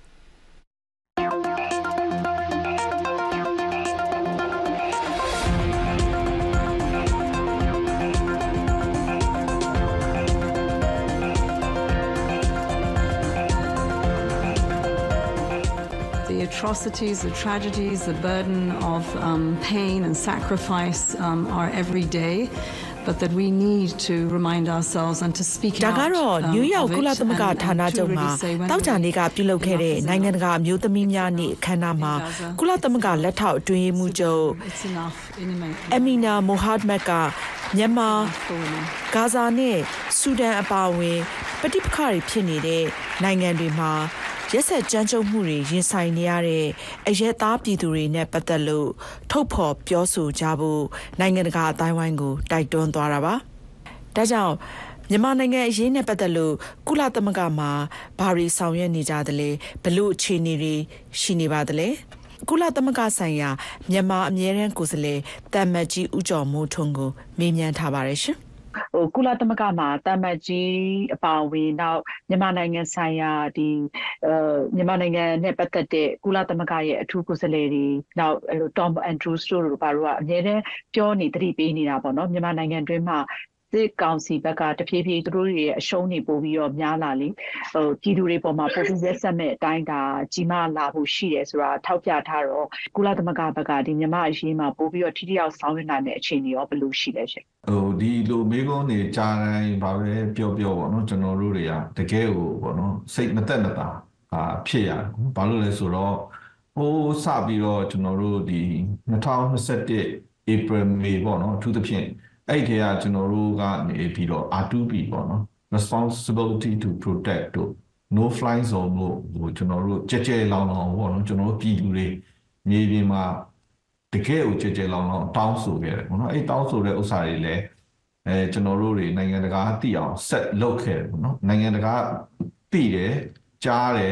The atrocities, the tragedies, the burden of pain and sacrifice are every day, but that we need to remind ourselves and to speak out. ဒါကတော့နယူးယောက်ကုလသမဂ္ဂဌာနချုပ်မှာတောက်ကြနေ့ကပြုလုပ်ခဲ့တဲ့နိုင်ငံတကာအမျိုးသမီးများနေ့အခမ်းအနားမှာကုလသမဂ္ဂလက်ထောက်အတွင်းရေးမှူးချုပ်အမီနာမိုဟာမက်ကမြန်မာဂါဇာနဲ့ဆူဒန်အပါအဝင်ပဋိပက္ခတွေဖြစ်နေတဲ့နိုင်ငံတွေမှာရက်စက်ကြမ်းကြုတ်မှုတွေရင်ဆိုင်နေရတဲ့အရက်သားပြည်သူတွေနဲ့ပတ်သက်လို့ထုတ်ဖော်ပြောဆိုကြဖို့နိုင်ငံတကာအတိုင်းဝိုင်းကိုတိုက်တွန်းသွားတာပါ။ဒါကြောင့်မြန်မာနိုင်ငံအရေးနဲ့ပတ်သက်လို့ကုလသမဂ္ဂမှာဘာတွေဆောင်ရွက်နေကြသလဲဘလို့အခြေအနေတွေရှိနေပါသလဲကုလသမဂ္ဂဆိုင်ရာမြန်မာအမြဲတမ်းကိုယ်စားလှယ်တာမတ်ကြီးဦးကျော်မိုးထွန်းကိုမေးမြန်းထားပါတယ်ရှင်ကုလသမဂ္ဂမှာတာမတ်ကြီးအပါအဝင်နောက်မြန်မာနိုင်ငံဆိုင်ရာမြန်မာနိုင်ငံနဲ့ပတ်သက်တဲ့ကုလသမဂ္ဂရဲ့အထူးကိုယ်စားလှယ်တွေနောက်Tom Andrews တို့ဘာလို့ကအများနဲ့ပြောနေတတိပေးနေတာပေါ့နော်မြန်မာနိုင်ငံတွင်းမှာစစ်ကောင်စီဘက်ကတဖြည်းဖြည်းသူတို့ရဲ့အရှုံးတွေပို့ပြီးတော့များလာလေပြည်သူတွေပေါ်မှာပိုပြီးရက်ဆက်မဲ့အတိုင်းဒါကြီးမားလာဖို့ရှိတယ်ဆိုတာထောက်ပြထားတော့ကုလသမဂ္ဂဘက်ကဒီမြန်မာအရေးမှာပိုပြီးတော့ထိထိရောက်ဆောင်ရွက်နိုင်တဲ့အခြေအနေရောဘယ်လိုရှိလဲရှင်ဒီလိုမေးခွန်းတွေကြားတိုင်းဘာပဲပြောပေါ့နော်ကျွန်တော်တို့တွေကတကယ်ကိုပေါ့နော်စိတ်မသက်မသာဖြစ်ရတယ်ဘာလို့လဲဆိုတော့စပြီးတော့ကျွန်တော်တို့ဒီ2021 April May ပေါ့နော်အထူးသဖြင့်အဲ့ဒီကကျွန်တော်တို့ကနေပြီးတော့ R2P ပေါ့နော် responsibility to protect တို့ no fly zone တို့ကျွန်တော်တို့ကြဲလောင်ပေါ့နော်ကျွန်တော်တို့ပြည်သူတွေမြေပြင်မှာတကယ်ကိုကြဲလောင်တောင်းဆိုခဲ့တယ်ပေါ့နော်အဲ့တောင်းဆိုတဲ့ဥစ္စာတွေလည်းကျွန်တော်တို့တွေနိုင်ငံတကာသိအောင်ဆက်လုပ်ခဲ့တယ်ပေါ့နော်နိုင်ငံတကာသိတယ်ကြားတယ်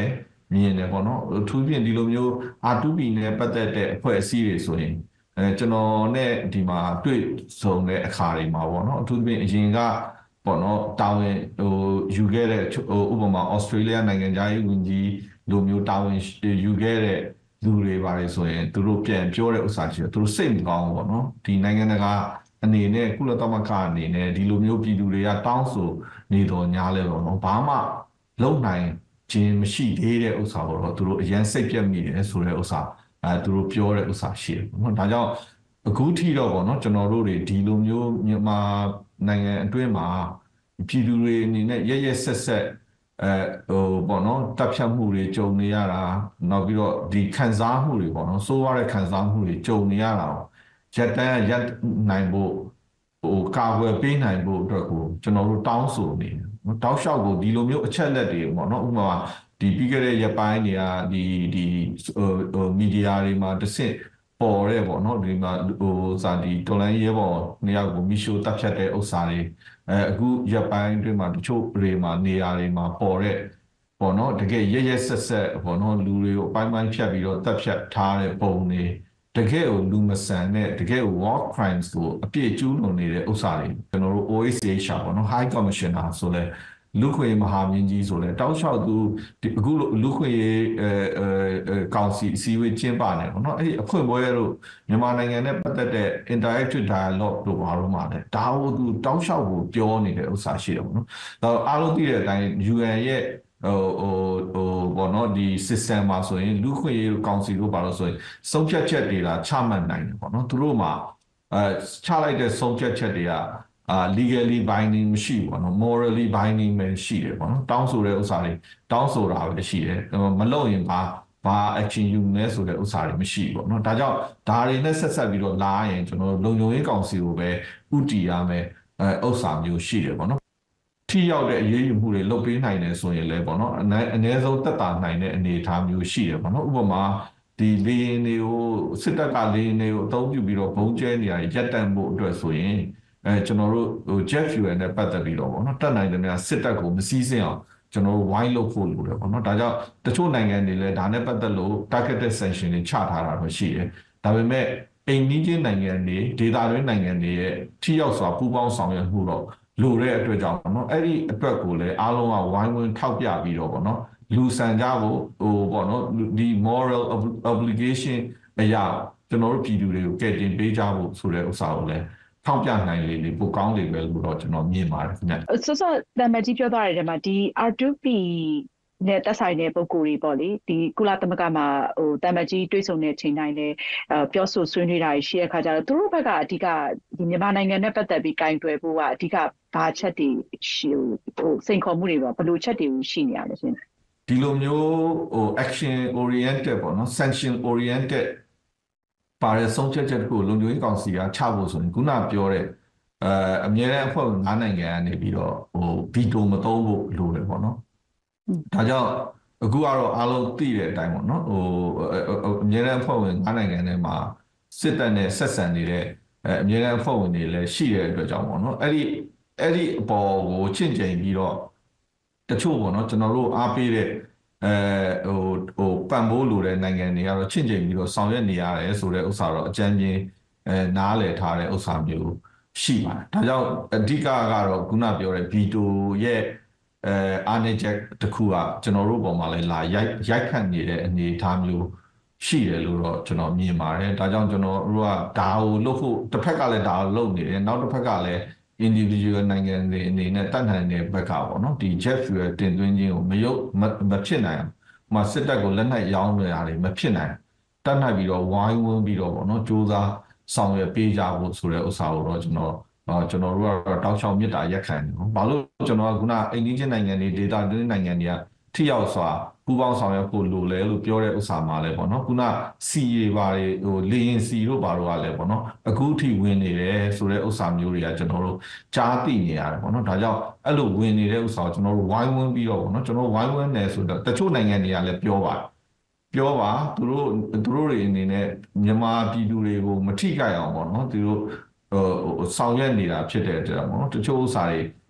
မြင်တယ်ပေါ့နော်ထူးဖြင့်ဒီလိုမျိုး R2P နဲ့ပတ်သက်တဲ့အဖွဲ့အစည်းတွေဆိုရင်ကျွန်တော်နဲ့ဒီမှာတွေ့ဆုံတဲ့အခါတွေမှာပေါ့နော်အထူးသဖြင့်အရင်ကပေါ့နော်တာဝန်ယူခဲ့တဲ့ဥပမာဩစတြေးလျနိုင်ငံသားရေးဝန်ကြီးလိုမျိုးတာဝန်ယူခဲ့တဲ့လူတွေပါတယ်ဆိုရင်သူတို့ပြန်ပြောတဲ့ဥစ္စာရှိတယ်သူတို့စိတ်မကောင်းဘူးပေါ့နော်ဒီနိုင်ငံတကာအနေနဲ့ကုလသမဂ္ဂအနေနဲ့ဒီလိုမျိုးပြည်သူတွေကတောင်းဆိုနေတော့ညားလဲပေါ့နော်ဘာမှလုံနိုင်ခြင်းမရှိသေးတဲ့ဥစ္စာကိုတော့သူတို့အရင်စိတ်ပြတ်မိတယ်ဆိုတဲ့ဥစ္စာသူတို့ပြောတဲ့ဥစ္စာရှိတယ်ပေါ့နော်ဒါကြောင့်အခုထိတော့ပေါ့နော်ကျွန်တော်တို့တွေဒီလိုမျိုးမြန်မာနိုင်ငံအတွင်းမှာပြည်သူတွေအနေနဲ့ရဆက်ဆက်ပေါ့နော်တပ်ဖြတ်မှုတွေကြုံနေရတာနောက်ပြီးတော့ဒီခံစားမှုတွေပေါ့နော်စိုးရတဲ့ခံစားမှုတွေကြုံနေရတာရက်တန်းရက်နိုင်ဖို့ကာကွယ်ပေးနိုင်ဖို့အတွက်ကိုကျွန်တော်တို့တောင်းဆိုနေတယ်တောက်လျှောက်ကိုဒီလိုမျိုးအချက်လက်တွေပေါ့နော်ဥပမာဒီပြီးခဲ့တဲ့ရက်ပိုင်းတွေကဒီမီဒီယာတွေမှာတစ်ဆင့်ပေါ်တဲ့ပေါ့နော်ဒီမှာစာဒီတော်လိုင်းရဲဘော်နှစ်ယောက်ကိုမီရှိုတပ်ဖြတ်တဲ့ဥစ္စာတွေအခုရက်ပိုင်းအတွင်းမှာတချို့တွေမှာနေရာတွေမှာပေါ်တဲ့ပေါ့နော်တကယ်ရဆက်ဆက်ပေါ့နော်လူတွေကိုအပိုင်းပိုင်းဖြတ်ပြီးတော့တပ်ဖြတ်ထားတဲ့ပုံတွေတကယ်ကိုလူမဆန်တဲ့တကယ်ကို war crimes ကိုအပြည့်ကျူးလွန်နေတဲ့ဥစ္စာတွေကျွန်တော်တို့ OHCHR ပေါ့နော် High Commissioner ဆိုလဲလူခွေမဟာမင်းကြီးဆိုလဲတောက်လျှောက်သူအခုလူခွေကောင်စီအစည်းအဝေးကျင်းပနေပေါ့နော်အဲ့ဒီအခွင့်အရေးတို့မြန်မာနိုင်ငံနဲ့ပတ်သက်တဲ့ interactive dialogue တို့ဘာလို့မှလဲဒါကိုသူတောက်လျှောက်ကိုပြောနေတဲ့ဥစ္စာရှိတယ်ပေါ့နော်ဒါအားလုံးသိတဲ့အတိုင်း UN ရဲ့ဘောနော်ဒီ system မှာဆိုရင်လူခွင့်ရေးကောင်စီတို့ဘာလို့ဆိုရင်ဆုံးဖြတ်ချက်တွေလာချမှတ်နိုင်တယ်ပေါ့နော်သူတို့မှာချလိုက်တဲ့ဆုံးဖြတ်ချက်တွေကlegally binding မရှိဘူးပေါ့နော် morally binding ပဲရှိတယ်ပေါ့နော်တောင်းဆိုတဲ့ဥစ္စာတွေတောင်းဆိုတာပဲရှိတယ်မလုပ်ရင်ဘာ action ယူနေဆိုတဲ့ဥစ္စာတွေမရှိဘူးပေါ့နော်ဒါကြောင့်ဒါတွေနဲ့ဆက်ဆက်ပြီးတော့လာရင်ကျွန်တော်လုံခြုံရေးကောင်စီကိုပဲဥတီရမယ်ဥစ္စာမျိုးရှိတယ်ပေါ့နော်ထိရောက်တဲ့အရေးယူမှုတွေလုပ်ပေးနိုင်တယ်ဆိုရင်လည်းပေါ့နော်အနည်းဆုံးသက်သာနိုင်တဲ့အနေအထားမျိုးရှိတယ်ပေါ့နော်ဥပမာဒီလေရင်တွေကိုစစ်တပ်ကလေရင်တွေကိုအသုံးပြုပြီးတော့ဘုံကျဲနေရရက်တန့်ဖို့အတွက်ဆိုရင်ကျွန်တော်တို့jet fuel နဲ့ပတ်သက်ပြီးတော့ပေါ့နော်တက်နိုင်တယ်များစစ်တပ်ကိုမစည်းစင်းအောင်ကျွန်တော်တို့ဝိုင်းလုပ်ဖို့လိုတယ်ပေါ့နော်ဒါကြောင့်တချို့နိုင်ငံတွေလည်းဒါနဲ့ပတ်သက်လို့ targeted sanction တွေချထားတာတော့ရှိတယ်ဒါပေမဲ့အိမ်နီးချင်းနိုင်ငံတွေဒေသတွင်းနိုင်ငံတွေရဲ့ထိရောက်စွာပူးပေါင်းဆောင်ရွက်မှုတော့လိုတဲ့အတွက်ကြောင့်ပေါ့နော်အဲ့ဒီအတွက်ကိုလည်းအားလုံးကဝိုင်းဝန်းထောက်ပြပြီးတော့ပေါ့နော်လူဆန်ကြဖို့ပေါ့နော်ဒီ moral obligation အရာကျွန်တော်တို့ပြည်သူတွေကိုကယ်တင်ပေးကြဖို့ဆိုတဲ့ဥစ္စာကိုလည်းထောက်ပြနိုင်လေပိုကောင်းလေပဲလို့တော့ကျွန်တော်မြင်ပါတယ်ခင်ဗျ။စောစောတမန်ကြီးပြောသွားတဲ့နေရာမှာဒီ R2P နဲ့သက်ဆိုင်တဲ့ပုံကိုယ်တွေပေါ့လေဒီကုလသမဂ္ဂမှာတမန်ကြီးတွေ့ဆုံတဲ့ချိန်တိုင်းလည်းပြောဆိုဆွေးနွေးတာရှိတဲ့အခါကျတော့သူတို့ဘက်ကအဓိကဒီမြန်မာနိုင်ငံနဲ့ပတ်သက်ပြီးကင်တွယ်ဖို့ကအဓိကဘာချက်တွေစိန်ခေါ်မှုတွေပေါ့ဘယ်လိုချက်တွေရှိနေရလဲရှင်ဒီလိုမျိုးaction oriented ပေါ့နော် sanction oriented ပါတဲ့ဆုံးဖြတ်ချက်ကိုလုံခြုံရေးကောင်စီကချဖို့ဆိုရင်ခုနပြောတဲ့အမြဲတမ်းအဖွဲ့ဝင်9နိုင်ငံကနေပြီးတော့ဗီတိုမသုံးဖို့လိုတယ်ပေါ့နော်ဒါကြောင့်အခုကတော့အားလုံးသိတဲ့အတိုင်းပေါ့နော်အမြဲတမ်းအဖွဲ့ဝင်9နိုင်ငံထဲမှာစစ်တပ်နဲ့ဆက်ဆံနေတဲ့အမြဲတမ်းအဖွဲ့ဝင်တွေလည်းရှိတဲ့အတွက်ကြောင့်ပေါ့နော်အဲ့ဒီအပေါ်ကိုချင့်ချိန်ပြီးတော့တချို့ပေါ့နော်ကျွန်တော်တို့အားပေးတဲ့ပံ့ပိုးလိုတဲ့နိုင်ငံတွေကတော့ချင့်ချိန်ပြီးတော့ဆောင်ရွက်နေရတယ်ဆိုတဲ့ဥစ္စာတော့အကြမ်းပြင်းနားလည်ထားတဲ့ဥစ္စာမျိုးရှိပါတယ်ဒါကြောင့်အဓိကကတော့ခုနပြောတဲ့ဗီတိုရဲ့အားနည်းချက်တစ်ခုကကျွန်တော်တို့ပေါ်မှာလည်းလာရိုက်ခတ်နေတဲ့အနေအထားမျိုးရှိတယ်လို့တော့ကျွန်တော်မြင်ပါတယ်ဒါကြောင့်ကျွန်တော်တို့ကဒါကိုလုပ်ဖို့တစ်ဖက်ကလည်းဒါကိုလုပ်နေတယ်နောက်တစ်ဖက်ကလည်း individual နိုင်ငံတွေအနေနဲ့တတ်နိုင်တဲ့ဘက်ကပေါ့နော်ဒီ jet fuel တင်သွင်းခြင်းကိုမဖြစ်နိုင်အောင်စစ်တပ်ကိုလက်နက်ရောင်းနေရတယ်မဖြစ်နိုင်တတ်နိုင်ပြီးတော့ဝိုင်းဝန်းပြီးတော့ပေါ့နော်စူးစမ်းဆောင်ရွက်ပေးကြဖို့ဆိုတဲ့ဥစ္စာကိုတော့ကျွန်တော်တို့ကတော့တောက်ချောင်းမြစ်တာရက်ခံတယ်။ဘာလို့ကျွန်တော်ကခုနအိန္ဒိယနိုင်ငံတွေဒေသတွင်းနိုင်ငံတွေကထိရောက်စွာပူးပေါင်းဆောင်ရွက်ဖို့လိုလဲလို့ပြောတဲ့ဥစ္စာမှာလဲပေါ့နော်။ခုနစီရီပါတွေလေရင်စီတို့ဘာတို့ကလည်းပေါ့နော်။အခုထိဝင်နေတယ်ဆိုတဲ့ဥစ္စာမျိုးတွေကကျွန်တော်တို့ကြားသိနေရတယ်ပေါ့နော်။ဒါကြောင့်အဲ့လိုဝင်နေတဲ့ဥစ္စာကိုကျွန်တော်တို့ဝိုင်းဝန်းပြီးတော့ပေါ့နော်။ကျွန်တော်ဝိုင်းဝန်းနေဆိုတော့တချို့နိုင်ငံတွေကလည်းပြောပါသူတို့တွေအနေနဲ့မြန်မာပြည်သူတွေကိုမထိခိုက်အောင်ပေါ့နော်။သူတို့ဆောင်ရွက်နေတာဖြစ်တဲ့အတွက်ပေါ့နော်တချို့ဥစ္စာတွေ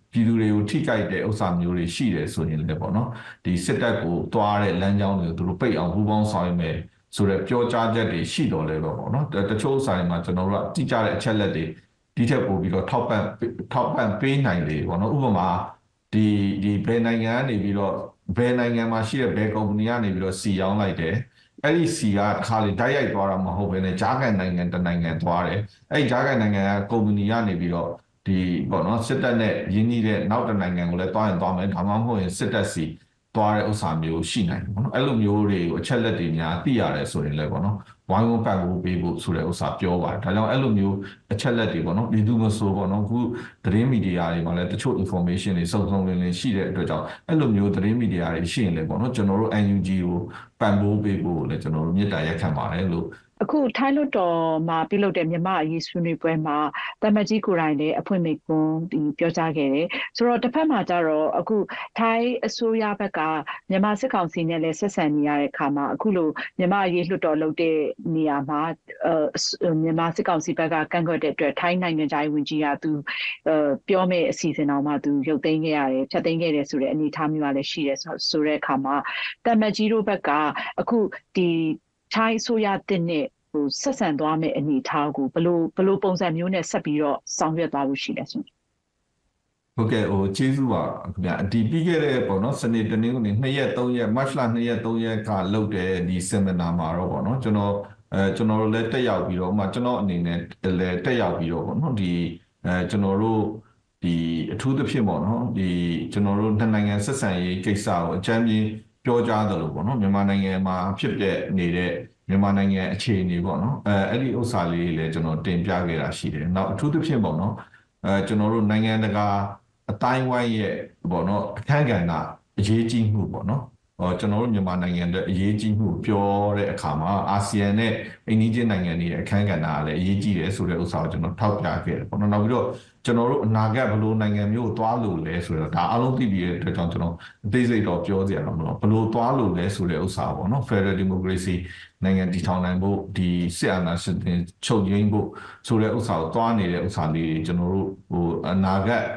ပြည်သူတွေကိုထိကြိုက်တဲ့ဥစ္စာမျိုးတွေရှိတယ်ဆိုရင်လည်းပေါ့နော်ဒီစစ်တပ်ကိုတွားတဲ့လမ်းကြောင်းတွေကိုသူတို့ပိတ်အောင်ပူးပေါင်းဆောင်ရွက်မယ်ဆိုတော့ပြောကြားချက်တွေရှိတော်လဲပေါ့နော်တချို့ဥစ္စာတွေမှာကျွန်တော်တို့ကတိကျတဲ့အချက်လက်တွေဒီထက်ပိုပြီးတော့ထောက်ပံ့ပေးနိုင်လေပေါ့နော်ဥပမာဒီဘယ်နိုင်ငံကနေပြီးတော့ဘယ်နိုင်ငံမှာရှိတဲ့ဘယ်ကုမ္ပဏီကနေပြီးတော့စီရောင်းလိုက်တယ်အဲ့ဒီစီကခါလေတိုက်ရိုက်သွားတာမဟုတ်ဘဲနဲ့ဂျာကန်နိုင်ငံတနိုင်ငံသွားတယ်အဲ့ဒီဂျာကန်နိုင်ငံကကုမ္ပဏီကနေပြီးတော့ဒီပေါ့နော်စစ်တပ်နဲ့ရင်းနှီးတဲ့နောက်တစ်နိုင်ငံကိုလည်းတွားရင်တွားမယ်ဒါမှမဟုတ်ရင်စစ်တပ်စီတွားတဲ့ဥစ္စာမျိုးရှိနိုင်တယ်ပေါ့နော်အဲ့လိုမျိုးတွေကိုအချက်လက်တွေများသိရတယ်ဆိုရင်လည်းပေါ့နော်ဝိုင်းဝန်းပတ်ဖို့ပေးဖို့ဆိုတဲ့ဥစ္စာပြောပါတယ်ဒါကြောင့်အဲ့လိုမျိုးအချက်လက်တွေပေါ့နော်ဒီသူမဆိုပေါ့နော်အခုသတင်းမီဒီယာတွေမှာလည်းတချို့ information တွေစုံလင်ရှိတဲ့အတွက်ကြောင့်အဲ့လိုမျိုးသတင်းမီဒီယာတွေရှိရင်လည်းပေါ့နော်ကျွန်တော်တို့ NUG ကိုပံ့ပိုးပေးဖို့လည်းကျွန်တော်တို့မြစ်တာရက်ခံပါတယ်လို့အခုထိုင်းလွှတ်တော်မှာပြုလုပ်တဲ့မြန်မာအရေးဆွေးနွေးပွဲမှာတမကြီးကိုယ်တိုင်လည်းအဖွင့်မိန့်ခွန်းပြောကြားခဲ့တယ်ဆိုတော့တစ်ဖက်မှာကျတော့အခုထိုင်းအစိုးရဘက်ကမြန်မာစစ်ကောင်စီနဲ့လည်းဆက်ဆံနေရတဲ့အခါမှာအခုလိုမြန်မာအရေးလွှတ်တော်လုပ်တဲ့နေရာမှာမြန်မာစစ်ကောင်စီဘက်ကကန့်ကွက်တဲ့အတွက်ထိုင်းနိုင်ငံသားဝန်ကြီးကသူပြောမဲ့အစီအစဉ်တော်မှာသူရုပ်သိမ်းခဲ့ရတယ်ဖြတ်သိမ်းခဲ့တယ်ဆိုတဲ့အနေအထားမျိုးကလည်းရှိတယ်ဆိုတဲ့အခါမှာတမကြီးတို့ဘက်ကအခုဒီထိုင်းဆိုရတဲ့နဲ့ဆက်ဆံသွားမယ့်အနေအထားကိုဘလို့ပုံစံမျိုးနဲ့ဆက်ပြီးတော့ဆောင်ရွက်သွားဖို့ရှိလဲဆိုဟုတ်ကဲ့ကျေးဇူးပါခင်ဗျာဒီပြီးခဲ့တဲ့ပေါ့နော်စနေတနင်္ဂနွေ2ရက်3ရက်မတ်လ2ရက်3ရက်ကလုပ်တဲ့ဒီ seminar မှာတော့ပေါ့နော်ကျွန်တော်တို့လည်းတက်ရောက်ပြီးတော့ကျွန်တော်အနေနဲ့လည်းတက်ရောက်ပြီးတော့ပေါ့နော်ဒီကျွန်တော်တို့ဒီအထူးသဖြင့်ပေါ့နော်ဒီကျွန်တော်တို့နှစ်နိုင်ငံဆက်ဆံရေးကိစ္စကိုအကြမ်းပြင်းပြောကြားတယ်လို့ပေါ့နော်မြန်မာနိုင်ငံမှာဖြစ်တဲ့နေတဲ့မြန်မာနိုင်ငံအခြေအနေပေါ့နော်အဲ့ဒီဥစ္စာလေးလည်းကျွန်တော်တင်ပြခဲ့တာရှိတယ်နောက်အထူးသဖြင့်ပေါ့နော်ကျွန်တော်တို့နိုင်ငံတကာအတိုင်းဝိုင်းရဲ့ပေါ့နော်အခမ်းကဏ္ဍအရေးကြီးမှုပေါ့နော်ကျွန်တော်တို့မြန်မာနိုင်ငံရဲ့အရေးကြီးမှုပြောတဲ့အခါမှာအာဆီယံနဲ့အိန္ဒိယနိုင်ငံတွေရဲ့အခမ်းကဏ္ဍကလည်းအရေးကြီးတယ်ဆိုတဲ့ဥစ္စာကိုကျွန်တော်ထောက်ပြခဲ့တယ်ပေါ့နော်နောက်ပြီးတော့ကျွန်တော်တို့အနာဂတ်ဘယ်လိုနိုင်ငံမျိုးကိုသွားလို့လဲဆိုတော့ဒါအလုံးသိပြီးတဲ့အတွက်ကြောင့်ကျွန်တော်အသေးစိတ်တော့ပြောစရာတော့မလိုဘယ်လိုသွားလို့လဲဆိုတဲ့ဥစ္စာပေါ့နော် Federal Democracy နိုင်ငံတည်ထောင်နိုင်ဖို့ဒီစစ်အာဏာရှင်ချုပ်ငြိမ်းဖို့ဆိုတဲ့ဥစ္စာကိုသွားနေတဲ့ဥစ္စာလေးကျွန်တော်တို့အနာဂတ်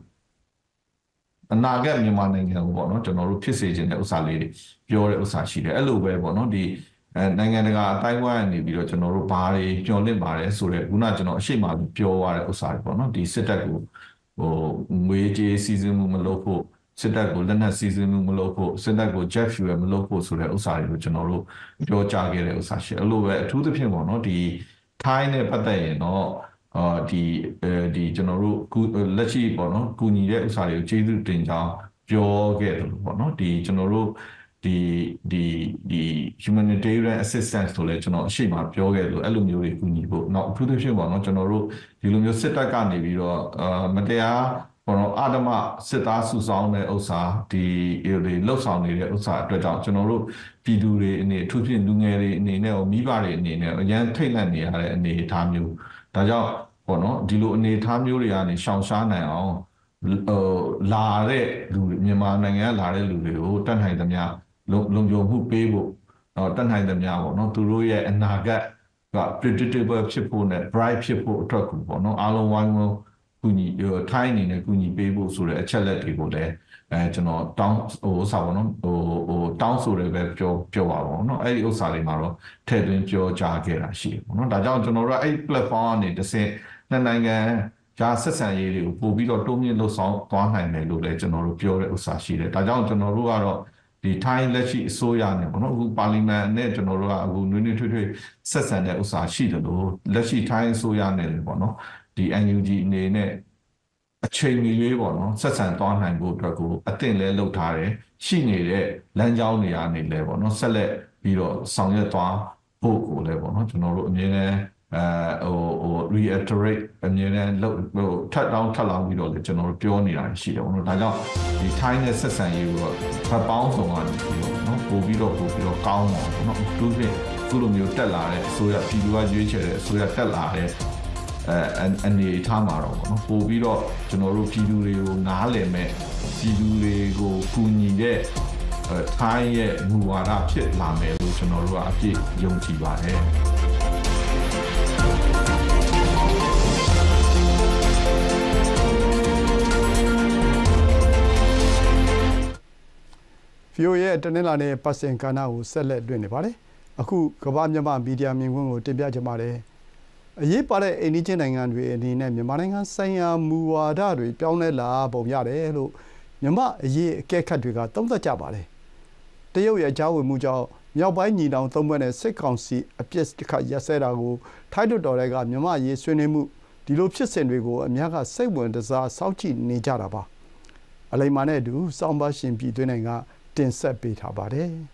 မြန်မာနိုင်ငံကိုပေါ့နော်ကျွန်တော်တို့ဖြစ်စေခြင်းတဲ့ဥစ္စာလေးတွေပြောတဲ့ဥစ္စာရှိတယ်အဲ့လိုပဲပေါ့နော်ဒီနိုင်ငံတကာအတိုင်းဝိုင်းနေပြီးတော့ကျွန်တော်တို့ဘာတွေညှော်လင့်ပါတယ်ဆိုတော့ခုနကျွန်တော်အရှိမပြောရတဲ့ဥစ္စာတွေပေါ့နော်ဒီစစ်တပ်ကိုငွေကြေးစီစဉ်မှုမလုပ်ဖို့စစ်တပ်ကိုလက်နက်စီစဉ်မှုမလုပ်ဖို့စစ်တပ်ကို jet fuel မလုပ်ဖို့ဆိုတဲ့ဥစ္စာတွေကိုကျွန်တော်တို့ပြောကြားခဲ့တဲ့ဥစ္စာရှိအဲ့လိုပဲအထူးသဖြင့်ပေါ့နော်ဒီထိုင်းနဲ့ပတ်သက်ရင်တော့ဒီကျွန်တော်တို့လက်ရှိပေါ့နော်ကူညီတဲ့ဥစ္စာတွေကိုကျေးဇူးတင်ကြောင်းပြောခဲ့တယ်လို့ပေါ့နော်ဒီကျွန်တော်တို့ဒီ humanitarian assistance ဆိုလဲကျွန်တော်အရှိမပြောခဲ့လို့အဲ့လိုမျိုးတွေကူညီဖို့နောက်အထူးသဖြင့်ပေါ့နော်ကျွန်တော်တို့ဒီလိုမျိုးစစ်တပ်ကနေပြီးတော့မတရားပေါ့နော်အာဓမစစ်သားစုဆောင်တဲ့ဥစ္စာဒီလှုပ်ဆောင်နေတဲ့ဥစ္စာအတွက်ကြောင့်ကျွန်တော်တို့ပြည်သူတွေအနေအထူးဖြင့်လူငယ်တွေအနေနဲ့မိဘတွေအနေနဲ့အရန်ထိတ်လန့်နေရတဲ့အနေအထားမျိုးဒါကြောင့်ပေါ့နော်ဒီလိုအနေအထားမျိုးတွေကနေရှောင်ရှားနိုင်အောင်လာတဲ့လူမြန်မာနိုင်ငံလာတဲ့လူတွေကိုတတ်နိုင်သမျှလုံခြုံမှုပေးဖို့တတ်နိုင်သမျှပေါ့နော်သူတို့ရဲ့အနာဂတ်က predictable ဖြစ်ဖို့နဲ့ bright ဖြစ်ဖို့အတွက်ကိုပေါ့နော်အားလုံးဝိုင်းဝန်းကူညီထိုင်းအနေနဲ့ကူညီပေးဖို့ဆိုတဲ့အချက်လက်တွေကိုလည်းကျွန်တော်တောင်းစာပေါ့နော်တောင်းဆိုတယ်ပဲပြောပါပေါ့နော်အဲ့ဒီဥစ္စာတွေမှာတော့ထည့်သွင်းပြောကြားခဲ့တာရှိတယ်ပေါ့နော်ဒါကြောင့်ကျွန်တော်တို့အဲ့ platform ကနေတစ်ဆင့်နှစ်နိုင်ငံဂျာဆက်ဆံရေးတွေကိုပို့ပြီးတော့တိုးမြင့်လှုပ်ဆောင်သွားနိုင်တယ်လို့လည်းကျွန်တော်တို့ပြောတဲ့ဥစ္စာရှိတယ်ဒါကြောင့်ကျွန်တော်တို့ကတော့ဒီထိုင်းလက်ရှိအစိုးရနဲ့ပေါ့နော်အခုပါလီမန်နဲ့ကျွန်တော်တို့ကအခုနွေးနွေးထွေးထွေးဆက်ဆံတဲ့ဥစ္စာရှိတယ်လို့လက်ရှိထိုင်းအစိုးရနဲ့လည်းပေါ့နော်ဒီ NUG အနေနဲ့အချိန်မီလေးပေါ့နော်ဆက်ဆံသွားနိုင်ဖို့အတွက်ကိုအသင့်လဲလုပ်ထားတယ်ရှိနေတဲ့လမ်းကြောင်းတွေကနေလဲပေါ့နော်ဆက်လက်ပြီးတော့ဆောင်ရွက်သွားဖို့ကိုလဲပေါ့နော်ကျွန်တော်တို့အမြဲတမ်းreiterate အမြဲတမ်းထပ်လောင်းပြီးတော့လေကျွန်တော်တို့ပြောနေတာရှိတယ်ပေါ့နော်ဒါကြောင့်ဒီထိုင်းနဲ့ဆက်ဆံရေးကိုတော့ဖတ်ပေါင်းဆောင်ကနေပြီးတော့နော်ပို့ပြီးတော့ကောင်းအောင်ပေါ့နော်သူဖြင့်ခုလိုမျိုးတက်လာတဲ့အစိုးရပြည်သူကရွေးချယ်တဲ့အစိုးရတက်လာတဲ့အနေထားမှာတော့ပေါ့နော်ပို့ပြီးတော့ကျွန်တော်တို့ပြည်သူတွေကိုနားလည်မဲ့ပြည်သူတွေကိုကူညီတဲ့ထိုင်းရဲ့မူဝါဒဖြစ်လာမယ်လို့ကျွန်တော်တို့ကအပြည့်ယုံကြည်ပါတယ် VOA ရဲ့တနင်္လာနေ့ပတ်စင်ကဏ္ဍကိုဆက်လက်တွင်နေပါတယ်။အခုကမ္ဘာမြန်မာမီဒီယာမြင်ကွင်းကိုတင်ပြချင်ပါတယ်။အရေးပါတဲ့အိန္ဒိယနိုင်ငံတွေအနေနဲ့မြန်မာနိုင်ငံဆိုင်ရာမူဝါဒတွေပြောင်းလဲလာပုံရတယ်လို့မြန်မာအရေးအကဲခတ်တွေကသုံးသပ်ကြပါတယ်။တရုတ်ရဲ့ကြားဝင်မှုကြောင့်မြောက်ပိုင်းညီနောင်သုံးဘက်နဲ့စစ်ကောင်စီအပြစ်တစ်ခါရက်စဲတာကိုထိုင်းတော်တွေကမြန်မာအရေးဆွေးနွေးမှုဒီလိုဖြစ်စဉ်တွေကိုအများကစိတ်ဝင်စားစောင့်ကြည့်နေကြတာပါ။အလိမ္မာနဲ့အတူစောင်းပါရှင်ပြည်သွင်းနိုင်ကတင်ဆက်ပေးထားပါတယ်။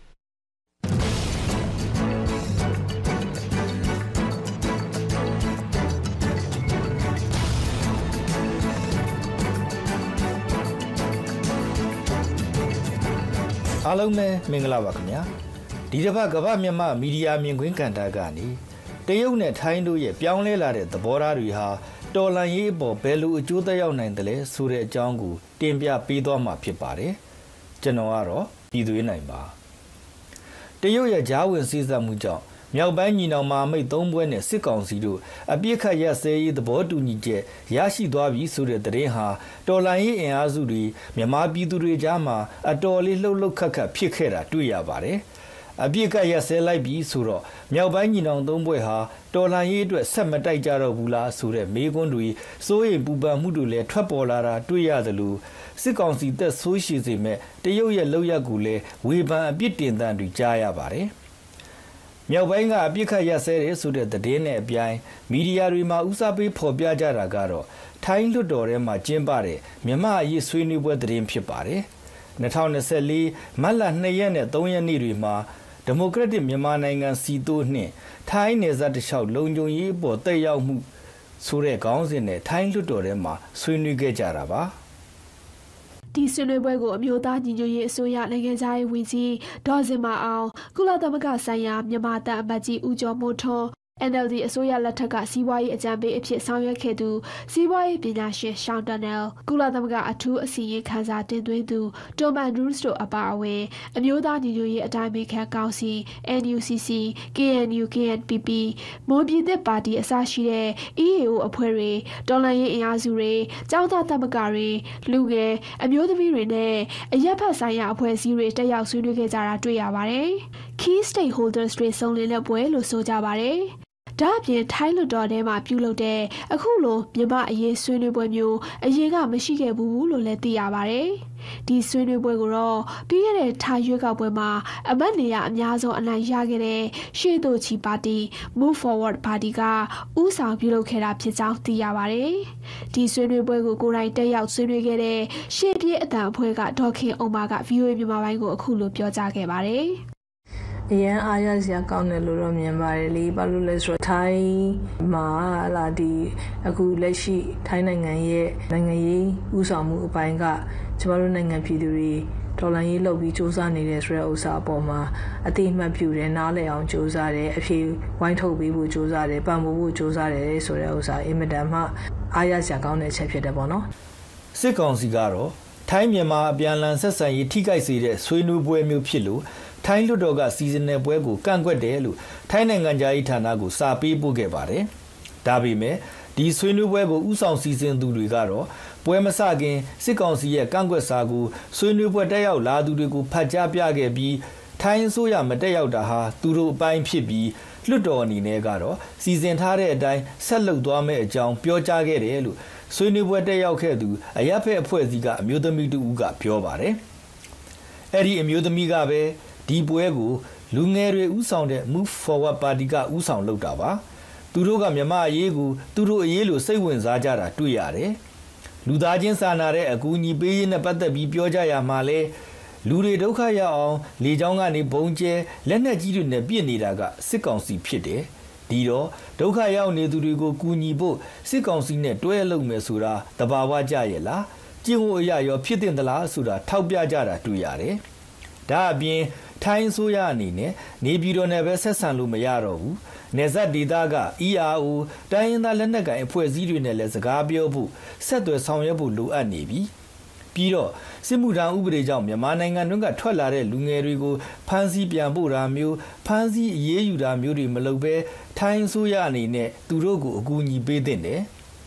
အားလုံးပဲမင်္ဂလာပါခင်ဗျာဒီတစ်ပတ်ကမ္ဘာမြန်မာမီဒီယာမြင်ကွင်းကဏ္ဍကနေတရုတ်နဲ့ထိုင်းတို့ရဲ့ပြောင်းလဲလာတဲ့သဘောထားတွေဟာတော်လှန်ရေးအပေါ်ဘယ်လိုအကျိုးသက်ရောက်နိုင်တယ်လဲဆိုတဲ့အကြောင်းကိုတင်ပြပေးသွားမှာဖြစ်ပါတယ်ကျွန်တော်ကတော့ပြည်သွေးနိုင်ပါတရုတ်ရဲ့ဂျားဝင်စည်းစပ်မှုကြောင့်မြောက်ပိုင်းညီနောင်မဟာမိတ်သုံးဘွဲနဲ့စစ်ကောင်စီတို့အပြစ်ခတ်ရစဲရေးသဘောတူညီချက်ရရှိသွားပြီဆိုတဲ့သတင်းဟာတော်လှန်ရေးအင်အားစုတွေမြန်မာပြည်သူတွေကြားမှာအတော်လေးလှုပ်လှုပ်ခတ်ခတ်ဖြစ်ခဲ့တာတွေ့ရပါတယ်အပြစ်ခတ်ရစဲလိုက်ပြီဆိုတော့မြောက်ပိုင်းညီနောင်သုံးဘွဲဟာတော်လှန်ရေးအတွက်ဆက်မတိုက်ကြတော့ဘူးလားဆိုတဲ့မေးခွန်းတွေစိုးရိမ်ပူပန်မှုတွေလည်းထွက်ပေါ်လာတာတွေ့ရသလိုစစ်ကောင်စီသက်ဆိုးရှိစေမဲ့တရုတ်ရဲ့လောက်ရကူလည်းဝေဖန်အပြစ်တင်သံတွေကြားရပါတယ်မြောက်ပိုင်းကအပြစ်ခတ်ရစဲတယ်ဆိုတဲ့သတင်းနဲ့အပြိုင်မီဒီယာတွေမှာဦးစားပေးဖော်ပြကြတာကတော့ထိုင်းလွှတ်တော်ထဲမှာကျင်းပတဲ့မြန်မာအရေးဆွေးနွေးပွဲသတင်းဖြစ်ပါတယ်2024မတ်လ2ရက်နဲ့3ရက်နေ့တွေမှာဒီမိုကရက်တစ်မြန်မာနိုင်ငံစီတိုးနှင့်ထိုင်းနယ်စပ်တစ်လျှောက်လုံခြုံရေးပေါ်တက်ရောက်မှုဆိုတဲ့ခေါင်းစဉ်နဲ့ထိုင်းလွှတ်တော်ထဲမှာဆွေးနွေးခဲ့ကြတာပါဒီဆွေးနွေးပွဲကိုအမျိုးသားညီညွတ်ရေးအစိုးရနိုင်ငံခြားရေးဝန်ကြီးဒေါ်စင်မာအောင်ကုလသမဂ္ဂဆိုင်ရာမြန်မာတပ်အမတ်ကြီးဦးကျော်မိုးထွန်းNLD အစိုးရလက်ထက်ကစီးပွားရေးအကြံပေးအဖြစ်ဆောင်ရွက်ခဲ့သူစီးပွားရေးပညာရှင်ရှောင်းတနယ်ကုလသမဂ္ဂအထူးအစည်းအဝေးခန်းစာတင်သွင်းသူတိုမန်ဒရူးစ်တို့အပါအဝင်အမျိုးသားညီညွတ်ရေးအတိုင်းအမြခံကောင်စီ NUCC KNU KNPP မွန်ပြည်သစ်ပါတီအစရှိတဲ့ EAO အဖွဲ့တွေတော်လှန်ရေးအင်အားစုတွေကျောင်းသားသမဂ္ဂတွေလူငယ်အမျိုးသမီးတွေနဲ့အရက်ဖက်ဆိုင်ရာအဖွဲ့အစည်းတွေတက်ရောက်ဆွေးနွေးခဲ့ကြတာတွေ့ရပါတယ်။ Key Stakeholders တွေစုံလင်တဲ့ပွဲလို့ဆိုကြပါတယ်။ဒါအပြင်ထိုင်းလွှတ်တော်ထဲမှာပြုလုပ်တဲ့အခုလိုမြန်မာအရေးဆွေးနွေးပွဲမျိုးအရင်ကမရှိခဲ့ဘူးလို့လည်းသိရပါတယ်။ဒီဆွေးနွေးပွဲကိုတော့ပြီးခဲ့တဲ့ထိုင်းရွေးကောက်ပွဲမှာအမတ်နေရအများဆုံးအနိုင်ရခဲ့တဲ့ရှေ့တိုချီပါတီ Move Forward ပါတီကဦးဆောင်ပြုလုပ်ခဲ့တာဖြစ်ကြောင်းသိရပါတယ်။ဒီဆွေးနွေးပွဲကိုကိုယ်တိုင်တက်ရောက်ဆွေးနွေးခဲ့တဲ့ရှေ့ပြေးအတန်အဖွဲ့ကဒေါ်ခင်အောင်မာက VOA မြန်မာပိုင်းကိုအခုလိုပြောကြားခဲ့ပါတယ်။အရန်အားရစရာကောင်းတယ်လို့တော့မြင်ပါတယ်လေဘာလို့လဲဆိုတော့ထိုင်းမှာလာဒီအခုလက်ရှိထိုင်းနိုင်ငံရဲ့နိုင်ငံရေးဥဆောင်မှုအပိုင်းကကျမတို့နိုင်ငံပြည်သူတွေဒေါ်လာရေးလုပ်ပြီးစ조사နေတဲ့ဆိုတဲ့ဥစ္စာအပေါ်မှာအတိအမှတ်ပြုတယ်နားလည်အောင်စ조사တယ်အဖြေဝိုင်းထုတ်ပေးဖို့စ조사တယ်ပံ့ပိုးဖို့စ조사တယ်ဆိုတဲ့ဥစ္စာအင်မတန်မှအားရစရာကောင်းတဲ့အချက်ဖြစ်တယ်ပေါ့နော်စစ်ကောင်စီကတော့ထိုင်းမြန်မာအပြန်အလှန်ဆက်ဆံရေးထိခိုက်စေတဲ့ဆွေးနွေးပွဲမျိုးဖြစ်လို့ထိုင်းလွှတ်တော်ကစီစဉ်တဲ့ပွဲကိုကန့်ကွက်တယ်လို့ထိုင်းနိုင်ငံသားရေးဌာနကိုစာပေးပို့ခဲ့ပါတယ်။ဒါပေမဲ့ဒီဆွေးနွေးပွဲကိုဥဆောင်စီစဉ်သူတွေကတော့ပွဲမစခင်စစ်ကောင်စီရဲ့ကန့်ကွက်စာကိုဆွေးနွေးပွဲတက်ရောက်လာသူတွေကိုဖတ်ကြားပြခဲ့ပြီးထိုင်းအစိုးရမတက်ရောက်တာဟာသူတို့အပိုင်းဖြစ်ပြီးလွှတ်တော်အနေနဲ့ကတော့စီစဉ်ထားတဲ့အတိုင်းဆက်လုပ်သွားမယ့်အကြောင်းပြောကြားခဲ့တယ်လို့ဆွေးနွေးပွဲတက်ရောက်ခဲ့သူအရပ်ဖက်အဖွဲ့အစည်းကအမျိုးသမီးတူဦးကပြောပါတယ်။အဲ့ဒီအမျိုးသမီးကပဲဒီပွဲကိုလူငယ်တွေဥဆောင်တဲ့ Move Forward ပါတီကဥဆောင်လုပ်တာပါသူတို့ကမြန်မာအရေးကိုသူတို့အရေးလို့စိတ်ဝင်စားကြတာတွေ့ရတယ်လူသားချင်းစာနာတဲ့အကူအညီပေးရေးနဲ့ပတ်သက်ပြီးပြောကြရမှာလဲလူတွေဒုက္ခရောက်အောင်လေကြောင်းကနေဘုံကျဲလက်နက်ကြီးတွေနဲ့ပြစ်နေတာကစစ်ကောင်စီဖြစ်တယ်ဒီတော့ဒုက္ခရောက်နေသူတွေကိုကူညီဖို့စစ်ကောင်စီနဲ့တွဲလုပ်မယ်ဆိုတာတဘာဝကြရဲ့လားကျင့်ဝတ်အရရောဖြစ်တင်သလားဆိုတာထောက်ပြကြတာတွေ့ရတယ်ဒါအပြင်ထိုင်းဆိုရအနေနဲ့နေပြည်တော်နဲ့ပဲဆက်ဆံလို့မရတော့ဘူးနေဇက်ဒေတာက ERO တိုင်းရင်းသားလက်နက်ကိုင်အဖွဲ့အစည်းတွေနဲ့လည်းစကားပြောဖို့ဆက်သွယ်ဆောင်ရွက်ဖို့လိုအပ်နေပြီပြီးတော့စစ်မှုထမ်းဥပဒေကြောင့်မြန်မာနိုင်ငံတွင်းကထွက်လာတဲ့လူငယ်တွေကိုဖမ်းဆီးပြန်ပို့တာမျိုးဖမ်းဆီးအရေးယူတာမျိုးတွေမလုပ်ဘဲထိုင်းဆိုရအနေနဲ့သူတို့ကိုအကူအညီပေးသင့်တယ်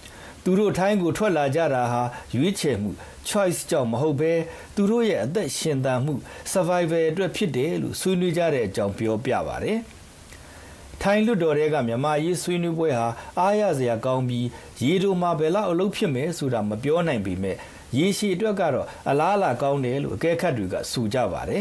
သူတို့ထိုင်းကိုထွက်လာကြတာဟာရွေးချယ်မှု choice ကြောင့်မဟုတ်ဘဲသူတို့ရဲ့အသက်ရှင်သန်မှု survival အတွက်ဖြစ်တယ်လို့ဆွေးနွေးကြတဲ့အကြောင်းပြောပြပါတယ်ထိုင်းလွတ်တော်တွေကမြန်မာရေးဆွေးနွေးပွဲဟာအားရစရာကောင်းပြီးရေတိုမှာဘယ်လောက်အလုပ်ဖြစ်မယ်ဆိုတာမပြောနိုင်ပေမဲ့ရေရှည်အတွက်ကတော့အလားအလာကောင်းတယ်လို့အကဲခတ်တွေကဆိုကြပါတယ်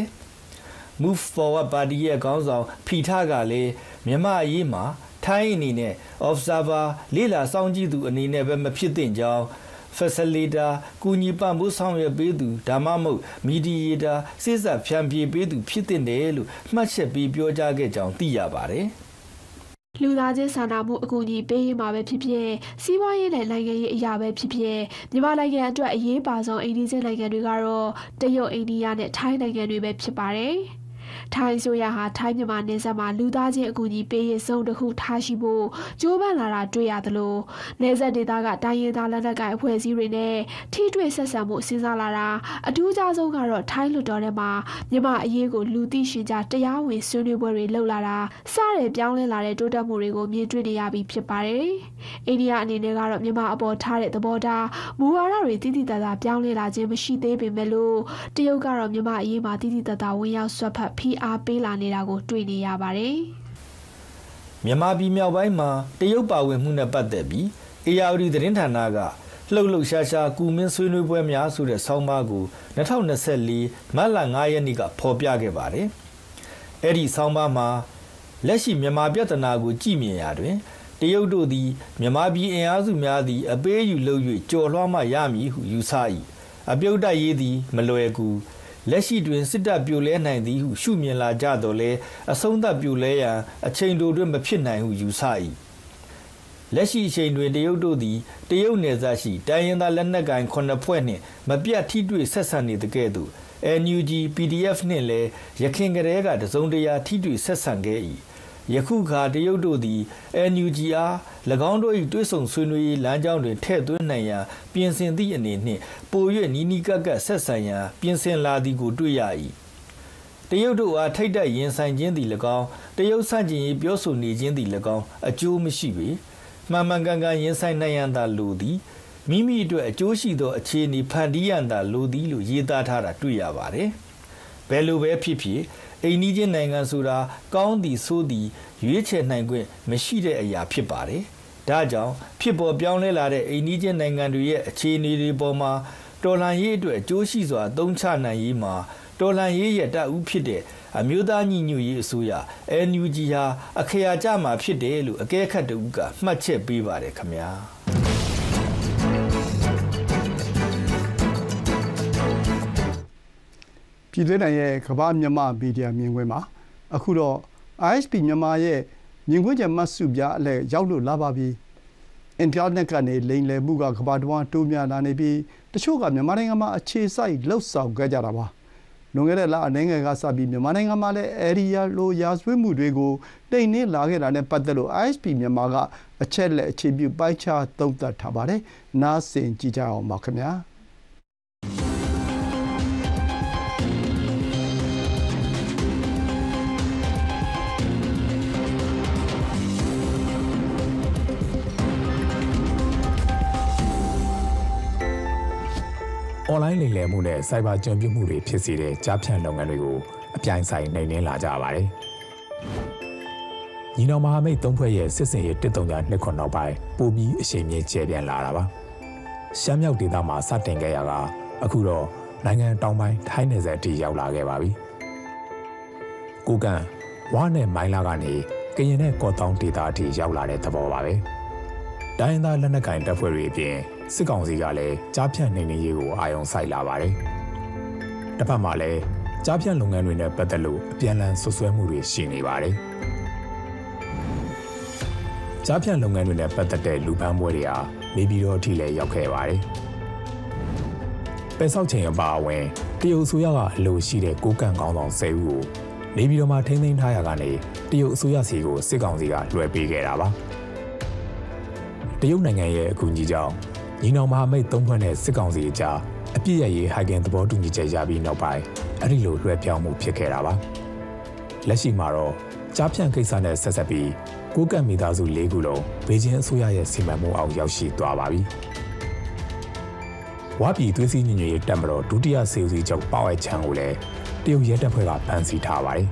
Move Forward Party ရဲ့ခေါင်းဆောင်ဖီထကလည်းမြန်မာအရေးမှာထိုင်းအနေနဲ့ observer လေ့လာစောင့်ကြည့်သူအနေနဲ့ပဲမဖြစ်သင့်ကြောင်း facilitator ကူညီပံ့ပိုးဆောင်ရွက်ပေးသူဒါမှမဟုတ် mediator စစ်စပ်ဖြန့်ဖြေပေးသူဖြစ်တဲ့တယ်လို့မှတ်ချက်ပေးပြောကြားခဲ့ကြောင်းသိရပါတယ်လူသားချင်းစာနာမှုအကူအညီပေးရေးမှာပဲဖြစ်ဖြစ်စီးပွားရေးနဲ့နိုင်ငံရေးအရာပဲဖြစ်ဖြစ်မြန်မာနိုင်ငံအတွက်အရေးပါဆုံးအိန္ဒိယနိုင်ငံတွေကတော့တရုတ်အိန္ဒိယနဲ့ထိုင်းနိုင်ငံတွေပဲဖြစ်ပါတယ်။ထိုင်းဆိုရဟာထိုင်းမြန်မာနယ်စပ်မှာလူသားချင်းအကူအညီပေးရေးစုံတစ်ခုထားရှိဖို့ကြိုးပမ်းလာတာတွေ့ရသလိုနယ်စပ်ဒေသကတိုင်းရင်းသားလက်နက်ကိုင်အဖွဲ့အစည်းတွေနဲ့ထိတွေ့ဆက်ဆံမှုစဉ်းစားလာတာအထူးခြားဆုံးကတော့ထိုင်းလူတော်ထဲမှာမြန်မာအရေးကိုလူသိရှင်ကြားတရားဝင်ဆွေးနွေးပွဲတွေလုပ်လာတာစတဲ့ပြောင်းလဲလာတဲ့တိုးတက်မှုတွေကိုမြင်တွေ့နေရပြီးဖြစ်ပါတယ်။အိန္ဒိယအနေနဲ့ကတော့မြန်မာအပေါ်ထားတဲ့သဘောထားမူဝါဒတွေတိတိကျကျပြောင်းလဲလာခြင်းမရှိသေးပေမဲ့လို့တရုတ်ကတော့မြန်မာအရေးမှာတိတိကျကျဝင်ရောက်ဆွတ်ဖက်ဖိအားပေးလာနေတာကိုတွေ့နေရပါတယ်။မြန်မာပြည်မြောက်ပိုင်းမှာတရုတ်ပါဝင်မှုနဲ့ပတ်သက်ပြီး ARD သတင်းဌာနကလှုပ်လှုပ်ရှားရှားကူမင်းဆွေးနွေးပွဲများဆိုတဲ့ဆောင်းပါးကို2024မတ်လ9ရက်နေ့ကဖော်ပြခဲ့ပါတယ်။အဲ့ဒီဆောင်းပါးမှာလက်ရှိမြန်မာပြဿနာကိုကြည့်မြင်ရာတွင်တရုတ်တို့သည်မြန်မာပြည်အင်အားစုများသည့်အပေးအယူလုပ်၍ကြော်လွှားမှရမည်ဟုယူဆ၏အပြုတ်တိုက်ရေးသည်မလွယ်ကူလက်ရှိတွင်စစ်တပ်ပြိုလဲနိုင်သည်ဟုရှုမြင်လာကြတော့လဲအဆုံးသတ်ပြိုလဲရန်အချိန်တိုတွင်မဖြစ်နိုင်ဟုယူဆ၏လက်ရှိအချိန်တွင်တရုတ်တို့သည်တရုတ်နယ်စပ်ရှိတိုင်းရင်းသားလက်နက်ကိုင်9ဖွဲ့နှင့်မပြတ်ထိတွေ့ဆက်ဆံနေတဲ့ကဲ့သို့ NUG PDF နှင့်လည်းရခိုင်ကလေးကတစုံတရာထိတွေ့ဆက်ဆံခဲ့၏ယခုခါတရုတ်တို့သည် NUG အား၎င်းတို့၏တွဲဆုံဆွေးနွေးရေးလမ်းကြောင်းတွင်ထည့်သွင်းနိုင်ရန်ပြင်ဆင်သည့်အနေနှင့်ပို၍နီးနီးကပ်ကပ်ဆက်ဆံရန်ပြင်ဆင်လာသည်ကိုတွေ့ရ၏တရုတ်တို့အားထိတ်တိုက်ရင်ဆိုင်ခြင်းသည်၎င်းတရုတ်ဆန့်ကျင်ရေးပြောဆိုနေခြင်းသည်၎င်းအကျိုးမရှိပေမှန်မှန်ကန်ကန်ရင်ဆိုင်နိုင်ရန်သာလိုသည်မိမိအတွက်အကျိုးရှိသောအခြေအနေဖန်တီးရန်သာလိုသည်လို့ရေးသားထားတာတွေ့ရပါတယ်ဘယ်လိုပဲဖြစ်ဖြစ်အိန္ဒိယနိုင်ငံဆိုတာကောင်းသည်ဆိုးသည်ရွေးချယ်နိုင်ခွင့်မရှိတဲ့အရာဖြစ်ပါတယ်။ဒါကြောင့်ဖြစ်ပေါ်ပြောင်းလဲလာတဲ့အိန္ဒိယနိုင်ငံတွေရဲ့အခြေအနေတွေပေါ်မှာတော်လှန်ရေးအတွက်အကျိုးရှိစွာအသုံးချနိုင်ရေးမှာတော်လှန်ရေးရဲ့တပ်ဦးဖြစ်တဲ့အမျိုးသားညီညွတ်ရေးအစိုးရ NUG ဟာအခရာကျမှာဖြစ်တယ်လို့အကဲခတ်တဦးကမှတ်ချက်ပေးပါတယ်ခင်ဗျာ။ပြည်တွင်းနိုင်ငံရဲ့ကမ္ဘာမြန်မာမီဒီယာမြင်ကွင်းမှာအခုတော့ ISP မြန်မာရဲ့မြင်ကွင်းချက်မှတ်စုပြအလဲရောက်လို့လာပါပြီ။အင်တာနက်ကနေလိမ်လည်မှုကကမ္ဘာတစ်ဝန်းတိုးများလာနေပြီးတချို့ကမြန်မာနိုင်ငံမှာအခြေစိုက်လှုပ်ဆောင်ခဲ့ကြတာပါ။လွန်ခဲ့တဲ့လအနည်းငယ်ကစပြီးမြန်မာနိုင်ငံမှာလည်းအဲဒီလိုရာဇဝတ်မှုတွေကိုတိမ်နှင်းလာခဲ့တာနဲ့ပတ်သက်လို့ ISP မြန်မာကအချက်လက်အခြေပြုပိုင်းခြားသုံးသပ်ထားပါတယ်။နားဆင်ကြည့်ကြအောင်ပါခင်ဗျာ။အွန်လိုင်းလိမ်လည်မှုနဲ့စိုက်ဘာကျွံပြစ်မှုတွေဖြစ်စေတဲ့ကြားဖြတ်လုပ်ငန်းတွေကိုအပြိုင်ဆိုင်နှိမ်နင်းလာကြပါတယ်။ညီနောင်မဟာမိတ်၃ဖွဲ့ရဲ့စစ်စင်ရေး132ခုနောက်ပိုင်းပိုပြီးအရှိန်မြင့်ကျယ်ပြန့်လာတာပါ။ရှမ်းမြောက်ဒေသမှာစတင်ခဲ့ရတာအခုတော့နိုင်ငံတောင်ပိုင်းထိုင်းနယ်စပ်အထိရောက်လာခဲ့ပါပြီ။ကိုကန်ဝါနဲ့မိုင်းလာကနေကရင်နဲ့ကော့တောင်းဒေသအထိရောက်လာတဲ့သဘောပါပဲ။တိုင်းသားလက်နက်ကိုင်တပ်ဖွဲ့တွေအပြင်စစ်ကောင်စီကလည်းကြားဖြတ်နေနေရေးကိုအာရုံစိုက်လာပါတယ်။တစ်ဖက်မှာလည်းကြားဖြတ်လုပ်ငန်းတွေနဲ့ပတ်သက်လို့အပြန်အလှန်ဆွဆွဲမှုတွေရှိနေပါတယ်။ကြားဖြတ်လုပ်ငန်းတွေနဲ့ပတ်သက်တဲ့လူပန်းပွဲတွေဟာနေပြည်တော်အထိလည်းရောက်ခဲ့ပါတယ်။ပဲဆောက်ချိန်အပါအဝင်တရုတ်အစိုးရကအလိုရှိတဲ့ကိုကန့်ကောင်းဆောင်10ဦးကိုနေပြည်တော်မှာထိန်းသိမ်းထားရကနေတရုတ်အစိုးရစီကိုစစ်ကောင်စီကလွှဲပေးခဲ့တာပါ။တရုတ်နိုင်ငံရဲ့အကူအညီကြောင့်ညီနောင်မဟာမိတ်၃ဖွဲ့နဲ့စစ်ကောင်စီအကြားအပြစ်ရရေးဟိုင်ဂင်သဘောတူညီချက်ရပြီးနောက်ပိုင်းအဲ့ဒီလိုလွှဲပြောင်းမှုဖြစ်ခဲ့တာပါလက်ရှိမှာတော့ကြားဖြန့်ကိစ္စနဲ့ဆက်ဆက်ပြီးကိုကန့်မိသားစု၄ခုလုံးဘေဂျင်းအစိုးရရဲ့စီမံမှုအောက်ရောက်ရှိသွားပါပြီ။ဝါပြည်သွေးစည်းညီညွတ်ရေးတပ်မတော်ဒုတိယစေဦးစီးချုပ်ပေါ့အိုက်ချန်ကိုလည်းတရုတ်ရဲတပ်ဖွဲ့ကဖမ်းဆီးထားပါတယ်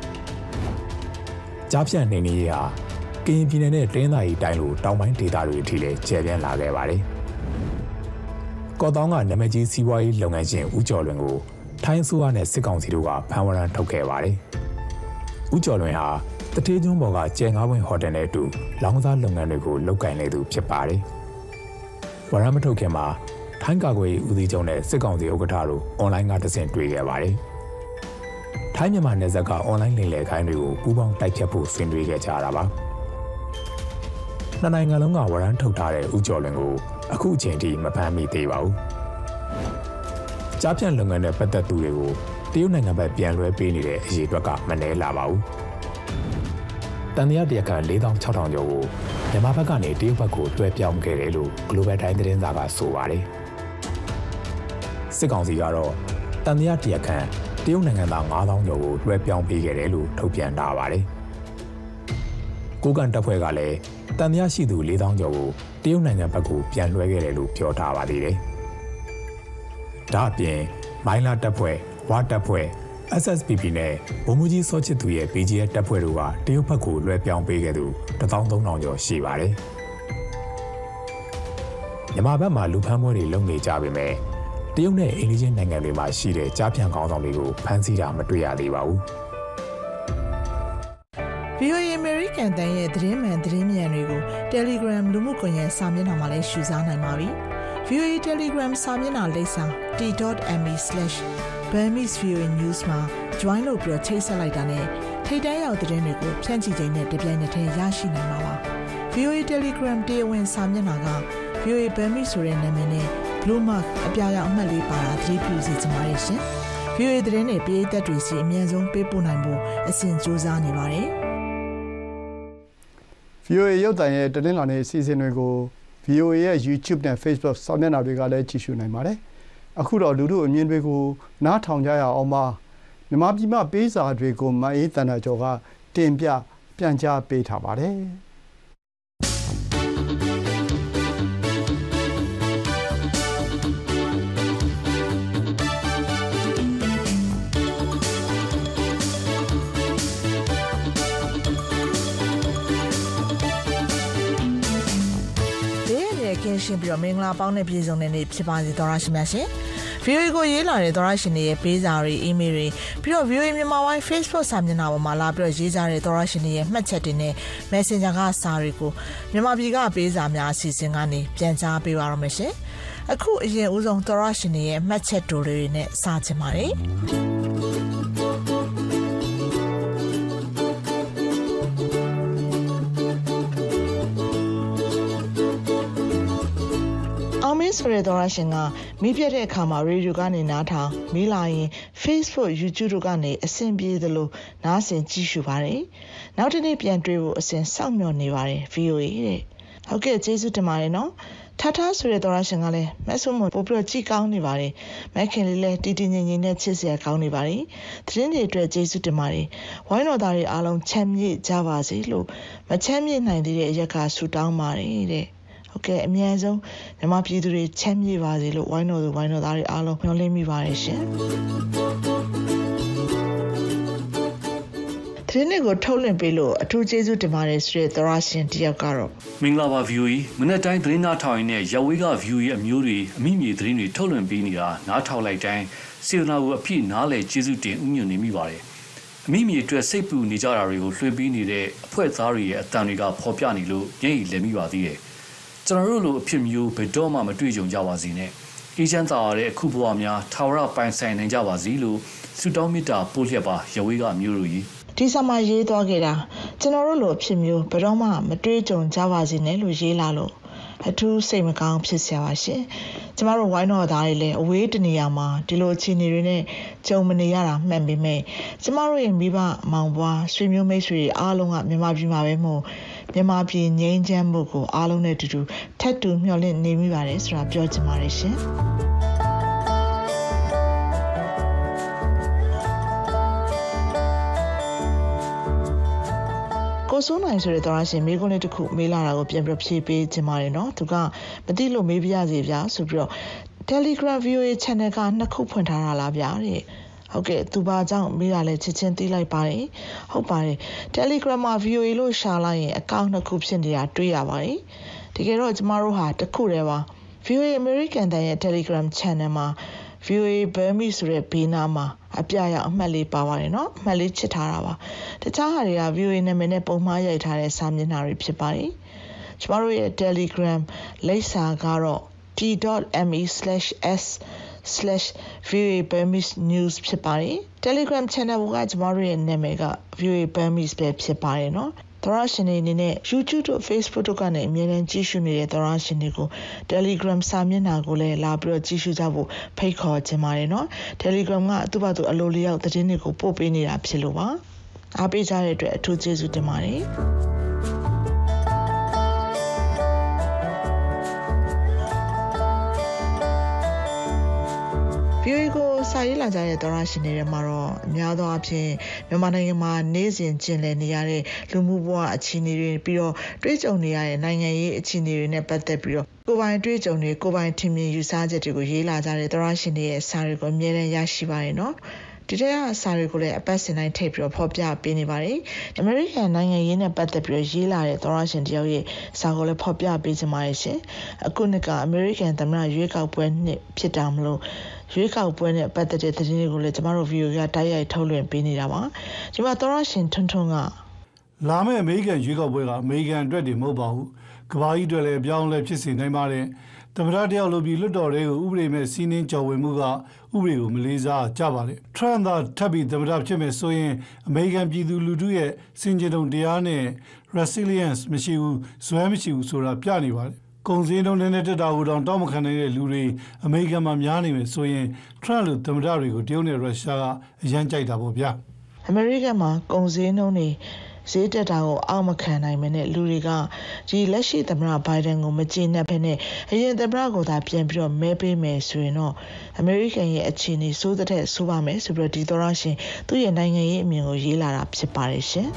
။ကြားဖြန့်နေနေရေးဟာကရင်ပြည်နယ်နဲ့တင်းသားရီတိုင်းလိုတောင်ပိုင်းဒေသတွေအထိလည်းကျယ်ပြန့်လာခဲ့ပါတယ်။ကော့တောင်းကနာမည်ကြီးစီးပွားရေးလုပ်ငန်းရှင်ဦးကျော်လွင်ကိုထိုင်းအစိုးရနဲ့စစ်ကောင်စီတို့ကဖမ်းဝရမ်းထုတ်ခဲ့ပါတယ်။ဦးကျော်လွင်ဟာတထေးကျွန်းပေါ်ကကျဲငါးဝင်းဟိုတယ်နဲ့အတူလောင်းစားလုပ်ငန်းတွေကိုလုပ်ကိုင်နေသူဖြစ်ပါတယ်။ဝရမ်းမထုတ်ခင်မှာထိုင်းကာကွယ်ရေးဦးစီးချုပ်နဲ့စစ်ကောင်စီဥက္ကဋ္ဌတို့အွန်လိုင်းကတဆင့်တွေ့ခဲ့ပါတယ်။ထိုင်းမြန်မာနယ်စပ်ကအွန်လိုင်းလိမ်လည်ခိုင်းတွေကိုပူးပေါင်းတိုက်ဖြတ်ဖို့ဆွေးနွေးခဲ့ကြတာပါ။နှစ်နိုင်ငံလုံးကဝရမ်းထုတ်ထားတဲ့ဦးကျော်လွင်ကိုအခုအချိန်ထိမဖမ်းမိသေးပါဘူး။ကြားဖြန့်လုပ်ငန်းနဲ့ပတ်သက်သူတွေကိုတရုတ်နိုင်ငံဘက်ပြန်လွှဲပေးနေတဲ့အရေးအတွက်ကမနည်းလာပါဘူး။တန်တရားတရားခံ4600ကျော်ကိုမြန်မာဘက်ကနေတရုတ်ဘက်ကိုလွှဲပြောင်းခဲ့တယ်လို့ Global Time သတင်းစာကဆိုပါတယ်။စစ်ကောင်စီကတော့တန်တရားတရားခံတရုတ်နိုင်ငံသား9000ကျော်ကိုလွှဲပြောင်းပေးခဲ့တယ်လို့ထုတ်ပြန်ထားပါတယ်။ကိုကန်တပ်ဖွဲ့ကလည်းတန်တရားရှိသူ4000ကျော်ကိုတရုတ်နိုင်ငံဘက်ကိုပြန်လွှဲခဲ့တယ်လို့ပြောထားပါသေးတယ်။ဒါအပြင်မိုင်းလာတပ်ဖွဲ့ဝါတပ်ဖွဲ့ SSPP နဲ့ဗိုလ်မှူးကြီးစောချစ်သူရဲ့ BGF တပ်ဖွဲ့တို့ကတရုတ်ဘက်ကိုလွှဲပြောင်းပေးခဲ့သူ13000ကျော်ရှိပါတယ်။မြန်မာဘက်မှာလူဖမ်းပွဲတွေလုပ်နေကြပေမဲ့တရုတ်နဲ့အိန္ဒိယနိုင်ငံတွေမှာရှိတဲ့ကြားဖြန့်ခေါင်းဆောင်တွေကိုဖမ်းဆီးတာမတွေ့ရသေးပါဘူး။ VOA American တန်ရဲ့သတင်းမှန်သတင်းမြန်တွေကို Telegram လူမှုကွန်ရက်စာမျက်နှာမှာလည်းရှုစားနိုင်ပါပြီ။ VOA Telegram စာမျက်နှာလိပ်စာ t.me/Burmese VOA News မှာ join လုပ်ပြီးချိတ်ဆက်လိုက်တာနဲ့ထိပ်တန်းရောက်သတင်းတွေကိုဖြန့်ချိချိန်နဲ့တပြိုင်နက်တည်းရရှိနိုင်မှာပါ။ VOA Telegram တရားဝင်စာမျက်နှာက VOA Burmese ဆိုတဲ့နာမည်နဲ့ Blue Mark အပြာရောင်အမှတ်လေးပါတာသတိပြုစီကြပါရရှင်။ VOA သတင်းတွေပြည်သက်တွေစီအမြဲဆုံးပေးပို့နိုင်ဖို့အစဉ်ကြိုးစားနေပါတယ်။ VOA ရုပ်သံရဲ့တနင်္လာနေ့အစီအစဉ်တွေကို VOA ရဲ့ YouTube နဲ့ Facebook စာမျက်နှာတွေကလည်းကြည့်ရှုနိုင်ပါတယ်။အခုတော့လူထုအမြင်တွေကိုနားထောင်ကြရအောင်ပါ။မြန်မာပြည်မှာပေးစာတွေကိုမအေးတန်တာကျော်ကတင်ပြပြန်ကြားပေးထားပါတယ်။ရှင်ပြီးတော့မင်္ဂလာပေါင်းနဲ့ပြည်စုံတဲ့နေ့ဖြစ်ပါစေသောရရှိမြတ်ရှင် VOA ကိုရေးလာတဲ့သောရရှင်တွေရဲ့ပေးစာတွေ email တွေပြီးတော့ VOA မြန်မာဝိုင်း Facebook စာမျက်နှာပေါ်မှာလာပြီးတော့ရေးကြတဲ့သောရရှင်တွေရဲ့မှတ်ချက်တွေနဲ့ Messenger ကစာတွေကိုမြန်မာပြည်ကပေးစာများအစီအစဉ်ကနေပြန်ကြားပေးပါရမယ်ရှင်အခုအရင်ဦးဆုံးသောရရှင်တွေရဲ့မှတ်ချက်တိုတွေနဲ့စချင်ပါတယ်ဆိုတဲ့သောရရှင်ကမိပြတ်တဲ့အခါမှာရေဒီယိုကနေနားထောင်မိလာရင် Facebook YouTube တို့ကနေအဆင်ပြေသလိုနားဆင်ကြည့်ရှုပါတယ်။နောက်တစ်နေ့ပြန်တွေ့ဖို့အစဉ်စောင့်မျှော်နေပါတယ် VOA တဲ့။ဟုတ်ကဲ့ကျေးဇူးတင်ပါတယ်နော်။ထားဆိုတဲ့သောရရှင်ကလည်းမက်ဆုမပို့ပြီးတော့ကြည်ကောင်းနေပါတယ်။မက်ခင်လေးလည်းတီတီငင်ငင်နဲ့ချစ်စရာကောင်းနေပါတယ်။သတင်းတွေအတွက်ကျေးဇူးတင်ပါတယ်။ဝိုင်းတော်သားတွေအားလုံးချမ်းမြေ့ကြပါစေလို့မချမ်းမြေ့နိုင်သေးတဲ့အရက်ကဆုတောင်းပါတယ်တဲ့။ဟုတ်ကဲ့အများဆုံးမြန်မာပြည်သူတွေချမ်းမြေ့ပါစေလို့ဝိုင်းတော်သူဝိုင်းတော်သားတွေအားလုံးမျှော်လင့်မိပါတယ်ရှင်။သတင်းတွေကိုထုတ်လွှင့်ပေးလို့အထူးကျေးဇူးတင်ပါတယ်ဆိုတဲ့သောရရှင်တယောက်ကတော့မင်္ဂလာပါ VOA မနေ့တိုင်းသတင်းနားထောင်ရင်းနဲ့ရဝေးက VOA အမျိုးတွေအမိမြေသတင်းတွေထုတ်လွှင့်ပေးနေတာနားထောင်လိုက်တိုင်းစေတနာကိုအပြည့်နားလည်ကျေးဇူးတင်ဥညွှတ်နေမိပါတယ်။အမိမြေအတွက်စိတ်ပူနေကြတာတွေကိုလွှင့်ပေးနေတဲ့အဖွဲ့သားတွေရဲ့အတန်တွေကဖော်ပြနေလို့ညှိလည်မိပါသေးတယ်။ကျွန်တော်တို့လိုအဖြစ်မျိုးဘယ်တော့မှမတွေ့ကြုံကြပါစေနဲ့အေးချမ်းသာရတဲ့အခုဘဝများထာဝရပိုင်ဆိုင်နိုင်ကြပါစေလို့ဆုတောင်းမေတ္တာပို့လျက်ပါရဝေးကမျိုးတို့ကြီးဒီဆာမရေးသွားခဲ့တာကျွန်တော်တို့လိုအဖြစ်မျိုးဘယ်တော့မှမတွေ့ကြုံကြပါစေနဲ့လို့ရေးလာလို့အထူးစိတ်မကောင်းဖြစ်စရာပါရှင်ကျမတို့ဝိုင်းတော်သားတွေလည်းအဝေးတနေရာမှာဒီလိုအခြေအနေတွေနဲ့ကြုံမနေရတာမှန်ပေမဲ့ကျမတို့ရဲ့မိဘမောင်ပွားဆွေမျိုးမိတ်ဆွေအားလုံးကမြန်မာပြည်မှာပဲမို့မြန်မာပြည်ငြိမ်းချမ်းမှုကိုအားလုံးနဲ့အတူတူထပ်တူမျှော်လင့်နေမိပါတယ်ဆိုတာပြောချင်ပါတယ်ရှင်ကိုစိုးနိုင်ဆိုတဲ့သောရရှင်မိကုန်းလေးတစ်ခုမေးလာတာကိုပြန်ပြီးဖြေပေးခြင်းပါတယ်နော်သူကမသိလို့မေးပြရစီဗျာဆိုပြီးတော့ Telegram VOA channel က2ခုဖွင့်ထားတာလားဗျာတဲ့ဟုတ်ကဲ့သူဘာကြောင့်မေးတာလဲချက်ချင်းသိလိုက်ပါတယ်ဟုတ်ပါတယ် Telegram မှာ VOA လို့ရှာလိုက်ရင်အကောင့်2ခုဖြစ်နေတာတွေ့ရပါတယ်တကယ်တော့ကျမတို့ဟာတစ်ခုတည်းပါ VOA American တန်ရဲ့ Telegram channel မှာ VOA Burmese ဆိုတဲ့ဘေးနားမှာအပြရအမှတ်လေးပါပါတယ်နော်အမှတ်လေးချစ်ထားတာပါတခြားဟာတွေက VOA နာမည်နဲ့ပုံမှားရိုက်ထားတဲ့စာမျက်နှာတွေဖြစ်ပါတယ်ကျမတို့ရဲ့ Telegram လိပ်စာကတော့ t.me/s/VOA Burmese News ဖြစ်ပါတယ် Telegram channel ကကျမတို့ရဲ့နာမည်က VOA Burmese ပဲဖြစ်ပါတယ်နော်သောရရှင်တွေအနေနဲ့ YouTube တို့ Facebook တို့ကနေအမြဲတမ်းကြည့်ရှုနေတဲ့သောရရှင်တွေကို Telegram စာမျက်နှာကိုလည်းလာပြီးတော့ကြည့်ရှုကြဖို့ဖိတ်ခေါ်ခြင်းပါတယ်နော် Telegram ကသူ့ဘာသူအလိုလျောက်သတင်းတွေကိုပို့ပေးနေတာဖြစ်လို့ပါအားပေးကြတဲ့အတွက်အထူးကျေးဇူးတင်ပါတယ်VOA ကိုစာရေးလာကြတဲ့သောရရှင်တွေမှာတော့အများသောအားဖြင့်မြန်မာနိုင်ငံမှာနေ့စဉ်ကျင်လည်နေရတဲ့လူမှုဘဝအခြေအနေတွေပြီးတော့တွေးကြုံနေရတဲ့နိုင်ငံရေးအခြေအနေတွေနဲ့ပတ်သက်ပြီးတော့ကိုယ်ပိုင်တွေးကြုံတွေကိုယ်ပိုင်ထင်မြင်ယူဆချက်တွေကိုရေးလာကြတဲ့သောရရှင်တွေရဲ့စာတွေကိုအမြဲတမ်းရရှိပါတယ်နော်ဒီတဲ့စာတွေကိုလည်းအပတ်စဉ်တိုင်းထည့်ပြီးတော့ဖော်ပြပေးနေပါတယ်။ American နိုင်ငံရေးနဲ့ပတ်သက်ပြီးတော့ရေးလာတဲ့သောရရှင်တယောက်ရဲ့စာကိုလည်းဖော်ပြပေးခြင်းပါတယ်ရှင်။အခုနှစ်က American သမ္မတရွေးကောက်ပွဲနှစ်ဖြစ်တာမလို့ရွေးကောက်ပွဲနဲ့ပတ်သက်တဲ့သတင်းတွေကိုလည်းကျမတို့ video ကတိုက်ရိုက်ထုတ်လွှင့်ပေးနေတာပါ။ဒီမှာသောရရှင်ထွန်းထွန်းကလာမယ့် American ရွေးကောက်ပွဲက American အတွက်တည်းမဟုတ်ပါဘူး။ကမ္ဘာကြီးအတွက်လည်းပြောင်းလဲဖြစ်စေနိုင်ပါတယ်။သမ္မတတယောက်လိုပြီးလွတ်တော်တွေကိုဥပဒေမဲ့စီးနှင်းကြော်ဝင်မှုကဥပဒေကိုမလေးစားကြပါနဲ့။ Trump သာထပ်ပြီးသမ္မတဖြစ်မယ်ဆိုရင် American ပြည်သူလူထုရဲ့စင်ကြယ်တုံတရားနဲ့ resilience မရှိဘူး၊ဇွဲမရှိဘူးဆိုတာပြနေပါတယ်။ကုန်စည်နှုန်းနဲ့တက်တာကိုတောင်မခံနိုင်တဲ့လူတွေအမေရိကန်မှာများနေမယ်ဆိုရင် Trump လိုသမ္မတတွေကိုတရုတ်နဲ့ရုရှားကအရန်ကြိုက်တာပေါ့ဗျာ။ American မှာကုန်စည်နှုန်းတွေဈေးတက်တာကိုအောက်မခံနိုင်မနဲ့လူတွေကဒီလက်ရှိသမ္မတဘိုင်ဒန်ကိုမကျေနပ်ဘဲနဲ့အရင်သမ္မတကိုသာပြန်ပြီးတော့မဲပေးမယ်ဆိုရင်တော့ American ရဲ့အခြေအနေစိုးတဲ့ဆိုးပါမယ်ဆိုပြီးတော့ဒီသောရရှင်သူ့ရဲ့နိုင်ငံရေးအမြင်ကိုရေးလာတာဖြစ်ပါတယ်ရှင်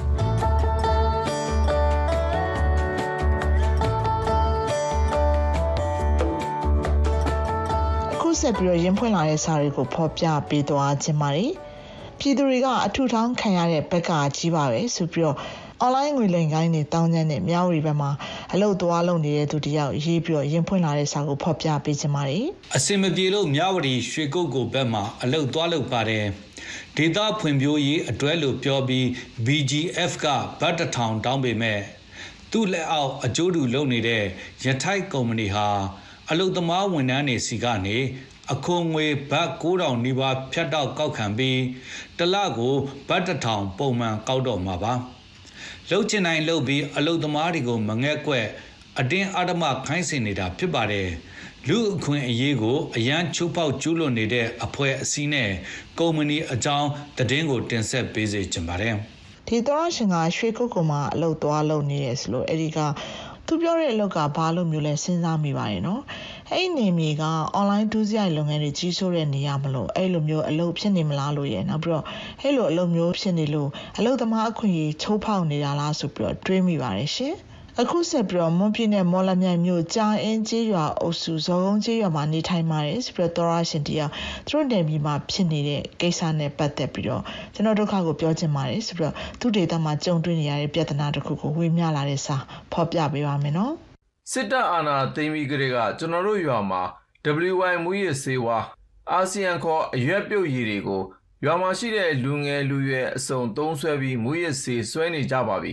အခုဆက်ပြီးတော့ရင်းဖွင့်လာတဲ့စာတွေကိုဖော်ပြပေးသွားခြင်းပါတယ်ပြည်သူတွေကအထူထောင်းခံရတဲ့ဘက်ကကြီးပါပဲဆိုပြီးတော့ online ငွေလိမ်ကိုင်းတွေတောင်းကျမ်းတဲ့မြောက်ရီဘက်မှာအလုပ်သွားလုပ်နေတဲ့သူတယောက်ရေးပြီးတော့ရင်ဖွင့်လာတဲ့စာကိုဖော်ပြပေးခြင်းပါတယ်အစင်မပြေလို့မြောက်ရီရွှေကုတ်ကိုဘက်မှာအလုပ်သွားလုပ်ပါတယ်ဒေတာဖွံ့ဖြိုးရေးအတွဲလို့ပြောပြီး BGF ကဘတ်တစ်ထောင်တောင်းပေမဲ့သူ့လက်အောက်အကျိုးတူလုပ်နေတဲ့ရထိုက်ကုမ္ပဏီဟာအလုပ်သမားဝန်ထမ်းတွေစီကနေအခွန်ငွေဘတ်9000နီးပါးဖြတ်တောက်ကောက်ခံပြီးတစ်လကိုဘတ်1000ပုံမှန်ကောက်တော့မှာပါလှုပ်ချင်တိုင်းလှုပ်ပြီးအလုပ်သမားတွေကိုမငဲ့ကွက်အတင်းအဓမ္မခိုင်းစေနေတာဖြစ်ပါတယ်လူအခွင့်အရေးကိုအရန်ချိုးဖောက်ကျူးလွန်နေတဲ့အဖွဲ့အစည်းနဲ့ကုမ္ပဏီအကြောင်းသတင်းကိုတင်ဆက်ပေးစေချင်ပါတယ်ဒီသောရှင်ကရွှေကုတ်ကမှာအလုပ်သွားလုပ်နေရဆိုလို့အဲ့ဒီကသူပြောတဲ့အလုပ်ကဘာလို့မျိုးလဲစဉ်းစားမိပါရဲ့နော်အဲ့ဒီနေမြေက online ဒုစရိုက်လုပ်ငန်းတွေကြီးစိုးတဲ့နေရာမလို့အဲ့လိုမျိုးအလုပ်ဖြစ်နေမလားလို့ရဲ့နောက်ပြီးတော့အဲ့လိုအလုပ်မျိုးဖြစ်နေလို့အလုပ်သမားအခွင့်အရေးချိုးဖောက်နေတာလားဆိုပြီးတော့တွေးမိပါတယ်ရှင်အခုဆက်ပြီးတော့မွန်ပြည်နယ်မော်လမြိုင်မြို့ကြာအင်းကျေးရွာအုပ်စုဇော်ကုန်းကျေးရွာမှာနေထိုင်ပါတယ်ဆိုပြီးတော့သောရရှင်တရားသူတို့နယ်မြေမှာဖြစ်နေတဲ့ကိစ္စနဲ့ပတ်သက်ပြီးတော့ကျွန်တော်ဒုက္ခကိုပြောချင်ပါတယ်ဆိုပြီးတော့သူဒေသမှာကြုံတွေ့နေရတဲ့ပြဿနာတစ်ခုကိုဝေမျှလာတဲ့စာဖော်ပြပေးပါမယ်နော်စစ်တပ်အာဏာသိမ်းပြီးကတည်းကကျွန်တော်တို့ရွာမှာ WY မူရစ်ဆေးဝါးအာဆီယံခေါ်အရွက်ပြုတ်ရည်တွေကိုရွာမှာရှိတဲ့လူငယ်လူရွယ်အစုံသုံးဆွဲပြီးမူရစ်ဆေးဆွဲနေကြပါပြီ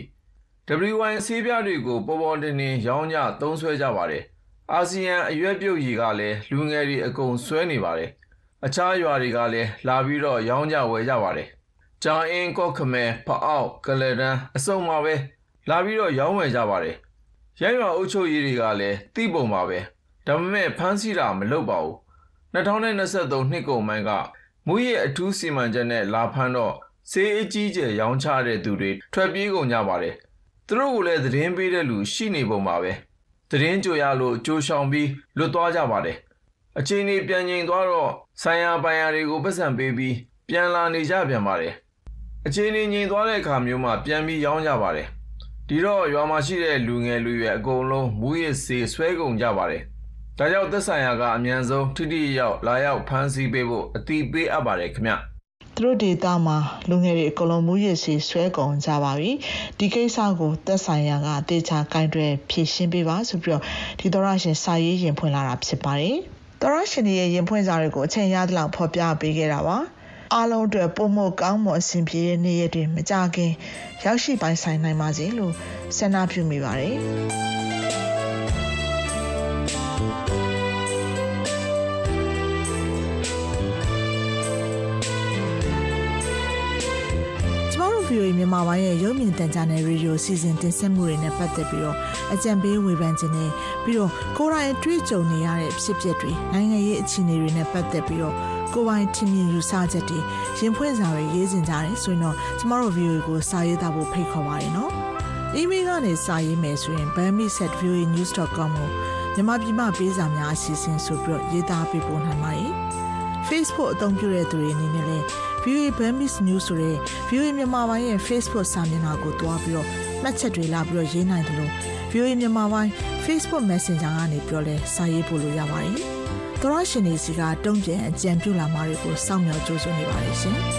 WY ဆေးပြားတွေကိုပေါ်ပေါ်တင်တင်ရောင်းကြသုံးဆွဲကြပါတယ်အာဆီယံအရွက်ပြုတ်ရည်ကလည်းလူငယ်တွေအကုန်ဆွဲနေပါတယ်အခြားရွာတွေကလည်းလာပြီးတော့ရောင်းကြဝယ်ကြပါတယ်ကြာအင်းကော့ခမဲဖအောက်ကလဒန်းအစုံမှာပဲလာပြီးတော့ရောင်းဝယ်ကြပါတယ်ရဲရွာအုပ်ချုပ်ရေးတွေကလည်းတိပုံပါပဲဒါပေမဲ့ဖမ်းဆီးတာမလုပ်ပါဘူး2023နှစ်ကုန်ပိုင်းကမူရစ်အထူးစီမံချက်နဲ့လာဖမ်းတော့ဆေးအကြီးကျယ်ရောင်းချတဲ့သူတွေထွက်ပြေးကုန်ကြပါတယ်သူတို့ကလည်းသတင်းပေးတဲ့လူရှိနေပုံပါပဲသတင်းကြိုရလို့ကြိုရှောင်ပြီးလွတ်သွားကြပါတယ်အချိန်ကြီးပြန်ငြိမ်သွားတော့ဆိုင်ရာပိုင်ယာတွေကိုပတ်စံပေးပြီးပြန်လာနေကြပြန်ပါတယ်အချိန်ကြီးငြိမ်သွားတဲ့အခါမျိုးမှာပြန်ပြီးရောင်းကြပါတယ်ဒီတော့ရွာမှာရှိတဲ့လူငယ်လူရွယ်အကုန်လုံးမူရစ်ဆေးဆွဲကုန်ကြပါတယ်ဒါကြောင့်သက်ဆိုင်ရာကအမြန်ဆုံးထိထိရောက်လာရောက်ဖမ်းဆီးပေးဖို့အတိပေးအပ်ပါတယ်ခင်ဗျသူတို့ဒေသမှာလူငယ်တွေအကုန်လုံးမူရစ်ဆေးဆွဲကုန်ကြပါပြီဒီကိစ္စကိုသက်ဆိုင်ရာကတေချာကိုင်တွယ်ဖြေရှင်းပေးပါဆိုပြီးတော့ဒီသောရရှင်စာရေးရင်ဖွင့်လာတာဖြစ်ပါတယ်သောရရှင်ရဲ့ရင်ဖွင့်စာတွေကိုအချိန်ရသလောက်ဖော်ပြပေးခဲ့တာပါအားလုံးအတွက်ပုံမကောင်းမွန်အဆင်ပြေတဲ့နေ့ရက်တွေမကြခင်ရောက်ရှိပိုင်ဆိုင်နိုင်ပါစေလို့ဆန္ဒပြုမိပါတယ်VOA မြန်မာပိုင်းရဲ့ရုပ်မြင်သံကြားနယ်ရေဒီယိုစီစဉ်တင်ဆက်မှုတွေနဲ့ပတ်သက်ပြီးတော့အကြံပေးဝေဖန်ခြင်းနဲ့ပြီးတော့ကိုယ်တိုင်တွေ့ကြုံနေရတဲ့ဖြစ်ပျက်တွေနိုင်ငံရေးအခြေအနေတွေနဲ့ပတ်သက်ပြီးတော့ကိုယ်ပိုင်ထင်မြင်ယူဆချက်တွေရင်ဖွင့်စာတွေရေးစင်ကြတယ်ဆိုရင်တော့ကျမတို့ VOA ကိုစာရေးသားဖို့ဖိတ်ခေါ်ပါတယ်နော်။ email ကနေစာရေးမယ်ဆိုရင် bami@voanews.com ကိုမြန်မာပြည်မှာပေးစာများအစီအစဉ်ဆိုပြီးတော့ရေးသားပေးပို့နိုင်ပါတယ်။ Facebook အသုံးပြုတဲ့သူတွေအနေနဲ့လည်းVOA Burmese News ဆိုတဲ့ VOA မြန်မာပိုင်းရဲ့ Facebook စာမျက်နှာကိုတွားပြီးတော့မှတ်ချက်တွေလာပြီးတော့ရေးနိုင်တယ်လို့ VOA မြန်မာပိုင်း Facebook Messenger ကနေပြောလဲစာရေးပို့လို့ရပါတယ်။သောရရှင်တွေစီကတုံ့ပြန်အကြံပြုလာမှာတွေကိုစောင့်မျှော်ကြိုးစားနေပါတယ်ရှင်။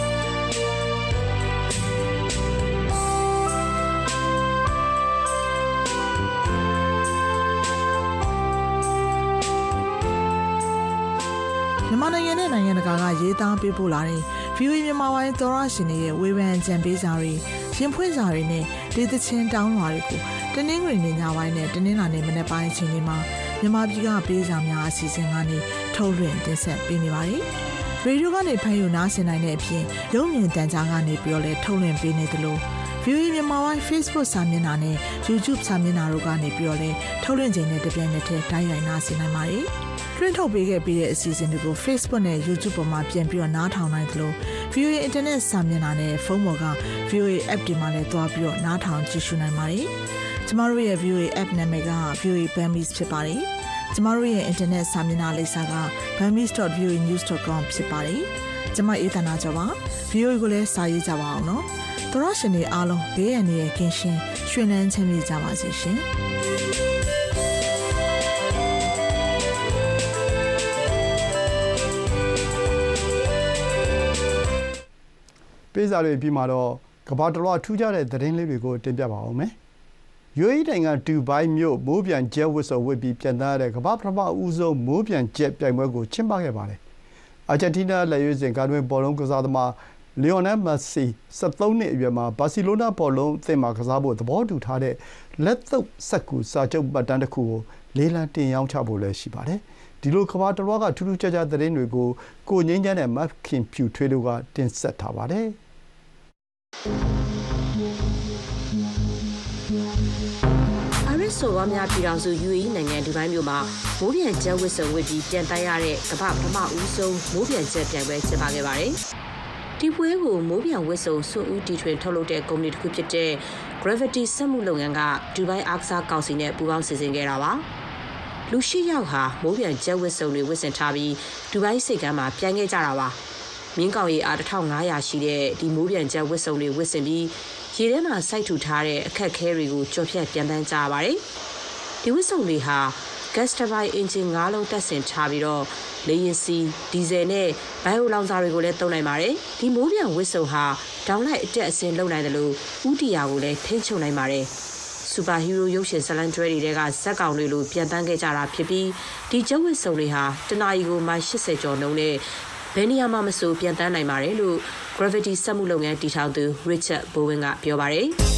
မြန်မာနိုင်ငံနဲ့နိုင်ငံတကာကရေးသားပေးပို့လာတဲ့ VOA မြန်မာပိုင်းသောရရှင်တွေရဲ့ဝေဖန်ကြံပေးစာတွေရင်ဖွင့်စာတွေနဲ့ဒေသချင်းတောင်းလွှာတွေကိုတနင်္ဂနွေနေ့ညပိုင်းနဲ့တနင်္လာနေ့မနက်ပိုင်းအချိန်တွေမှာမြန်မာပြည်ကပေးစာများအစီအစဉ်ကနေထုတ်လွှင့်တင်ဆက်ပေးနေပါတယ်။ရေဒီယိုကနေဖမ်းယူနားဆင်နိုင်တဲ့အပြင်ရုပ်မြင်သံကြားကနေပြီးတော့လည်းထုတ်လွှင့်ပေးနေသလို VOA မြန်မာပိုင်း Facebook စာမျက်နှာနဲ့ YouTube စာမျက်နှာတို့ကနေပြီးတော့လည်းထုတ်လွှင့်ချိန်နဲ့တပြိုင်နက်တည်းတိုက်ရိုက်နားဆင်နိုင်ပါတယ်။တွင်းထုတ်ပေးခဲ့ပြီးတဲ့အစီအစဉ်တွေကို Facebook နဲ့ YouTube ပေါ်မှာပြန်ပြီးတော့နားထောင်နိုင်သလို VOA Internet စာမျက်နှာနဲ့ဖုန်းပေါ်က VOA App တွေမှာလည်းတွားပြီးတော့နားထောင်ကြည့်ရှုနိုင်ပါတယ်။ကျမတို့ရဲ့ VOA App နာမည်က VOA Burmese ဖြစ်ပါတယ်။ကျမတို့ရဲ့ Internet စာမျက်နှာလိပ်စာက burmese.voanews.com ဖြစ်ပါတယ်။ကျမအေးသနာကျော်ပါ။ VOA ကိုလည်းစာရေးကြပါအောင်နော်။သောရရှင်တွေအားလုံးဘေးရန်ရဲ့ကင်းရှင်းရွှင်လန်းချမ်းမြေ့ကြပါစေရှင်။ပေးစာတွေပြီးမှတော့ကမ္ဘာတစ်လွှားထူးခြားတဲ့သတင်းလေးတွေကိုတင်ပြပါအောင်မယ်။ UAE နိုင်ငံဒူဘိုင်းမြို့မိုးပြန်ကျဲဝတ်စုံဝတ်ပြီးပြန်သားတဲ့ကမ္ဘာပထမဦးဆုံးမိုးပြန်ကျက်ပြိုင်ပွဲကိုကျင်းပခဲ့ပါတယ်။အာဂျင်တီးနားလက်ရွေးစင်ကာတွင်ဘောလုံးကစားသမားလီယိုနယ်မက်ဆီ73နှစ်အရွယ်မှာဘာစီလိုနာဘောလုံးအသင်းမှာကစားဖို့သဘောတူထားတဲ့လက်သုပ်စက္ကူစာချုပ်မှတ်တမ်းတစ်ခုကိုလေးလံတင်ရောင်းချဖို့လည်းရှိပါတယ်။ဒီလိုကမ္ဘာတစ်လွှားကထူးထူးခြားခြားသတင်းတွေကိုကိုငိမ့်ချမ်းနဲ့မတ်ခင်ဖြူထွေးတို့ကတင်ဆက်ထားပါတယ်။အာရစ်ဆိုဝါများပြည်တော်စု UAE နိုင်ငံဒူဘိုင်းမြို့မှာမိုးပြန်ကျဲဝတ်စုံဝတ်ပြီးပြန်တိုက်ရတဲ့ကမ္ဘာပထမဦးဆုံးမိုးပြန်ကျဲပြိုင်ပွဲကျင်းပခဲ့ပါတယ်။ဒီပွဲကိုမိုးပြန်ဝတ်စုံစွန့်ဦးတီထွင်ထုတ်လုပ်တဲ့ကုမ္ပဏီတစ်ခုဖြစ်တဲ့ Gravity စက်မှုလုပ်ငန်းကဒူဘိုင်းအားကစားကောင်စီနဲ့ပူးပေါင်းစီစဉ်ခဲ့တာပါ။လူ၈ယောက်ဟာမိုးပြန်ကျဲဝတ်စုံတွေဝတ်ဆင်ထားပြီးဒူဘိုင်းစိတ်ကမ်းမှာပြိုင်ခဲ့ကြတာပါ။မြင်းကောင်ရီအား1500ရှိတဲ့ဒီမိုးပြန်ကျဲဝတ်စုံတွေဝတ်ဆင်ပြီးရေထဲမှာစိုက်ထူထားတဲ့အခက်ခဲတွေကိုကြော်ဖြတ်ပြန်ပန်းကြရပါတယ်။ဒီဝတ်စုံတွေဟာ gas turbine engine 9 လုံးတက်ဆင်ထားပြီးတော့လေယာဉ်စီဒီဇယ်နဲ့ဘိုင်ယိုလောင်စာတွေကိုလည်းသုံးနိုင်ပါတယ်။ဒီမိုးပြန်ဝတ်စုံဟာဒေါင်းလိုက်အတက်အဆင်းလုပ်နိုင်တယ်လို့ဥတီယာကိုလည်းထိန်းချုပ်နိုင်ပါတယ်။စူပါဟီးရိုးရုပ်ရှင်ဇာတ်လမ်းတွဲတွေကဇက်ကောင်တွေလိုပြန်ပန်းခဲ့ကြတာဖြစ်ပြီးဒီကျုပ်ဝတ်စုံတွေဟာတနာရီကိုမိုင်80ကျော်နှုန်းနဲ့ဘယ်နေရာမှာမဆိုပြန်တန်းနိုင်ပါတယ်လို့ Gravity စက်မှုလုပ်ငန်းတည်ထောင်သူ Richard Bowen ကပြောပါတယ်။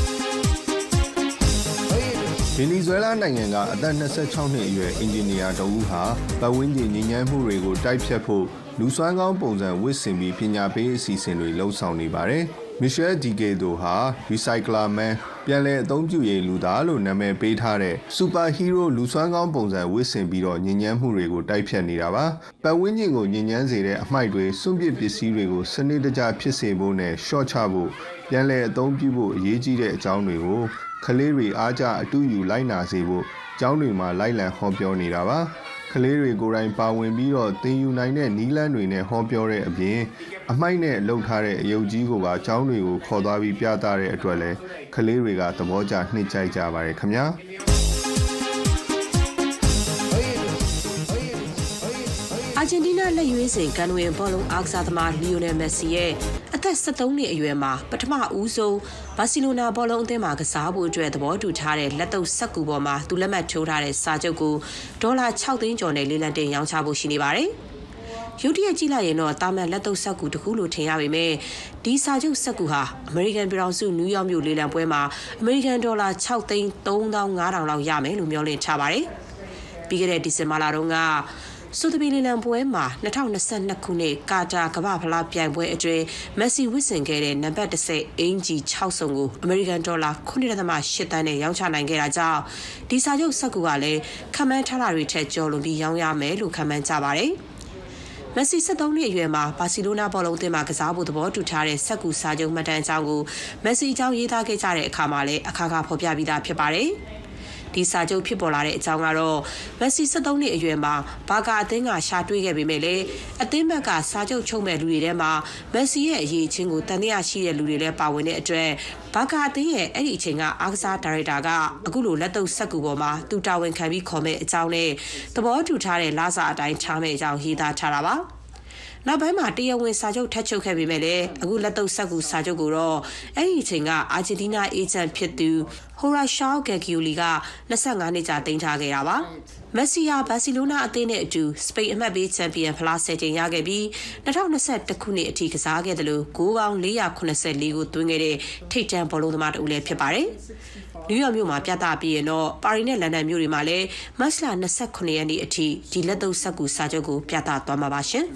ဗင်နီဇွဲလားနိုင်ငံကအသက်26နှစ်အရွယ်အင်ဂျင်နီယာတဦးဟာပတ်ဝန်းကျင်ညစ်ညမ်းမှုတွေကိုတိုက်ဖျက်ဖို့လူစွမ်းကောင်းပုံစံဝတ်ဆင်ပြီးပညာပေးအစီအစဉ်တွေလှုပ်ဆောင်နေပါတယ်။ Michel Digado ဟာ Recycler Man ပြန်လည်အသုံးပြုရေးလူသားလို့နာမည်ပေးထားတဲ့ Super Hero လူစွမ်းကောင်းပုံစံဝတ်ဆင်ပြီးတော့ညဉ့်ညမ်းမှုတွေကိုတိုက်ဖြတ်နေတာပါ။ပတ်ဝန်းကျင်ကိုညဉ့်ညမ်းစေတဲ့အမှိုက်တွေစွန့်ပစ်ပစ္စည်းတွေကိုစနစ်တကျဖြစ်စေဖို့နဲ့ရှော့ချဖို့ပြန်လည်အသုံးပြုဖို့အရေးကြီးတဲ့အကြောင်းတွေကိုကလေးတွေအားကျအတူယူလိုက်နာစေဖို့ကျောင်းတွေမှာလိုက်လံဟောပြောနေတာပါ။လေးတွေကိုယ်တိုင်ပါဝင်ပြီးတော့သင်ယူနိုင်တဲ့နည်းလမ်းတွေနဲ့ဟောပြောတဲ့အပြင်အမိုက်နဲ့လှုပ်ထားတဲ့အယုတ်ကြီးကိုပါအကြောင်းတွေကိုခေါ်သွားပြီးပြသတဲ့အတွက်လည်းကလေးတွေကသဘောကျနှိမ့်ကြိုက်ကြပါတယ်ခင်ဗျာအာဂျင်တီးနားလက်ရွေးစင်ကန်ဝင်ဘောလုံးအားကစားသမားလီယိုနယ်မက်ဆီရဲ့အသက်73နှစ်အရွယ်မှာပထမဦးဆုံးဘာစီလိုနာဘောလုံးအသင်းမှာကစားဖို့အတွက်သဘောတူထားတဲ့လက်တော့စက်ကူပေါ်မှာသူလက်မှတ်ထိုးထားတဲ့စာချုပ်ကိုဒေါ်လာ6သိန်းကျော်နဲ့လေးလံတင်ရောင်းချဖို့ရှိနေပါတယ်။ရုတ်တရက်ကြည့်လိုက်ရင်တော့တာမန်လက်တော့စက်ကူတစ်ခုလို့ထင်ရပေမဲ့ဒီစာချုပ်စက်ကူဟာအမေရိကန်ပြည်ထောင်စုနယူးယောက်မြို့လေးလံပွဲမှာအမေရိကန်ဒေါ်လာ6သိန်း3500လောက်ရမယ်လို့မျှော်လင့်ထားပါတယ်။ပြီးခဲ့တဲ့ဒီဇင်ဘာလတုန်းကဆိုသဘီလီလံပွဲမှာ2022ခုနှစ်ကာတာကမ္ဘာဖလားပြိုင်ပွဲအတွင်းမက်ဆီဝစ်ဆင်ခဲ့တဲ့နံပါတ်10အင်ဂျီ6စုံကိုအမေရိကန်ဒေါ်လာ9.8 သန်းနဲ့ရောင်းချနိုင်ခဲ့တာကြောင့်ဒီစာချုပ်စက်ကူကလည်းခန့်မှန်းထားတာတွေထက်ကျော်လွန်ပြီးရောင်းရမယ်လို့ခန့်မှန်းကြပါတယ်။မက်ဆီ73နှစ်အရွယ်မှာဘာစီလိုနာဘောလုံးအသင်းမှာကစားဖို့သဘောတူထားတဲ့စက်ကူစာချုပ်မှတ်တမ်းအကြောင်းကိုမက်ဆီအကြောင်းရေးသားခဲ့ကြတဲ့အခါမှာလည်းအခါခါဖော်ပြပြီးသားဖြစ်ပါတယ်။ဒီစာချုပ်ဖြစ်ပေါ်လာတဲ့အကြောင်းကတော့မက်ဆီ73နှစ်အရွယ်မှာဘာကာအသင်းကရှာတွေ့ခဲ့ပေမဲ့လည်းအသင်းဘက်ကစာချုပ်ချုပ်မဲ့လူတွေထဲမှာမက်ဆီရဲ့အရေးချင်းကိုတန်တရားရှိတဲ့လူတွေလည်းပါဝင်တဲ့အတွက်ဘာကာအသင်းရဲ့အဲ့ဒီအချိန်ကအားကစားဒါရိုက်တာကအခုလိုလက်တော့စက်ကူပေါ်မှာသူတာဝန်ခံပြီးခေါ်မဲ့အကြောင်းနဲ့သဘောတူထားတဲ့လစာအတိုင်းထားမဲ့အကြောင်းရေးသားထားတာပါနောက်ပိုင်းမှာတရားဝင်စာချုပ်ထပ်ချုပ်ခဲ့ပေမဲ့လည်းအခုလက်တော့စက်ကူစာချုပ်ကိုတော့အဲ့ဒီအချိန်ကအာဂျင်တီးနားအေဂျင့်ဖြစ်သူဟိုရာရှောဂက်ဂီယိုလီက25နှစ်ကြာတင်ထားခဲ့တာပါမက်ဆီယာဘာစီလိုနာအသင်းနဲ့အတူစပိန်အမှတ်ပေးချန်ပီယံဖလား10ကြိမ်ရခဲ့ပြီး2021ခုနှစ်အထိကစားခဲ့တယ်လို့ဂိုးပေါင်း484ကိုသွင်းခဲ့တဲ့ထိပ်တန်းဘောလုံးသမားတူလည်းဖြစ်ပါတယ်နယူးယောက်မြို့မှာပြသပြီးရင်တော့ပါရီနဲ့လန်ဒန်မြို့တွေမှာလည်းမတ်လ29ရက်နေ့အထိဒီလက်တော့စက်ကူစာချုပ်ကိုပြသသွားမှာပါရှင်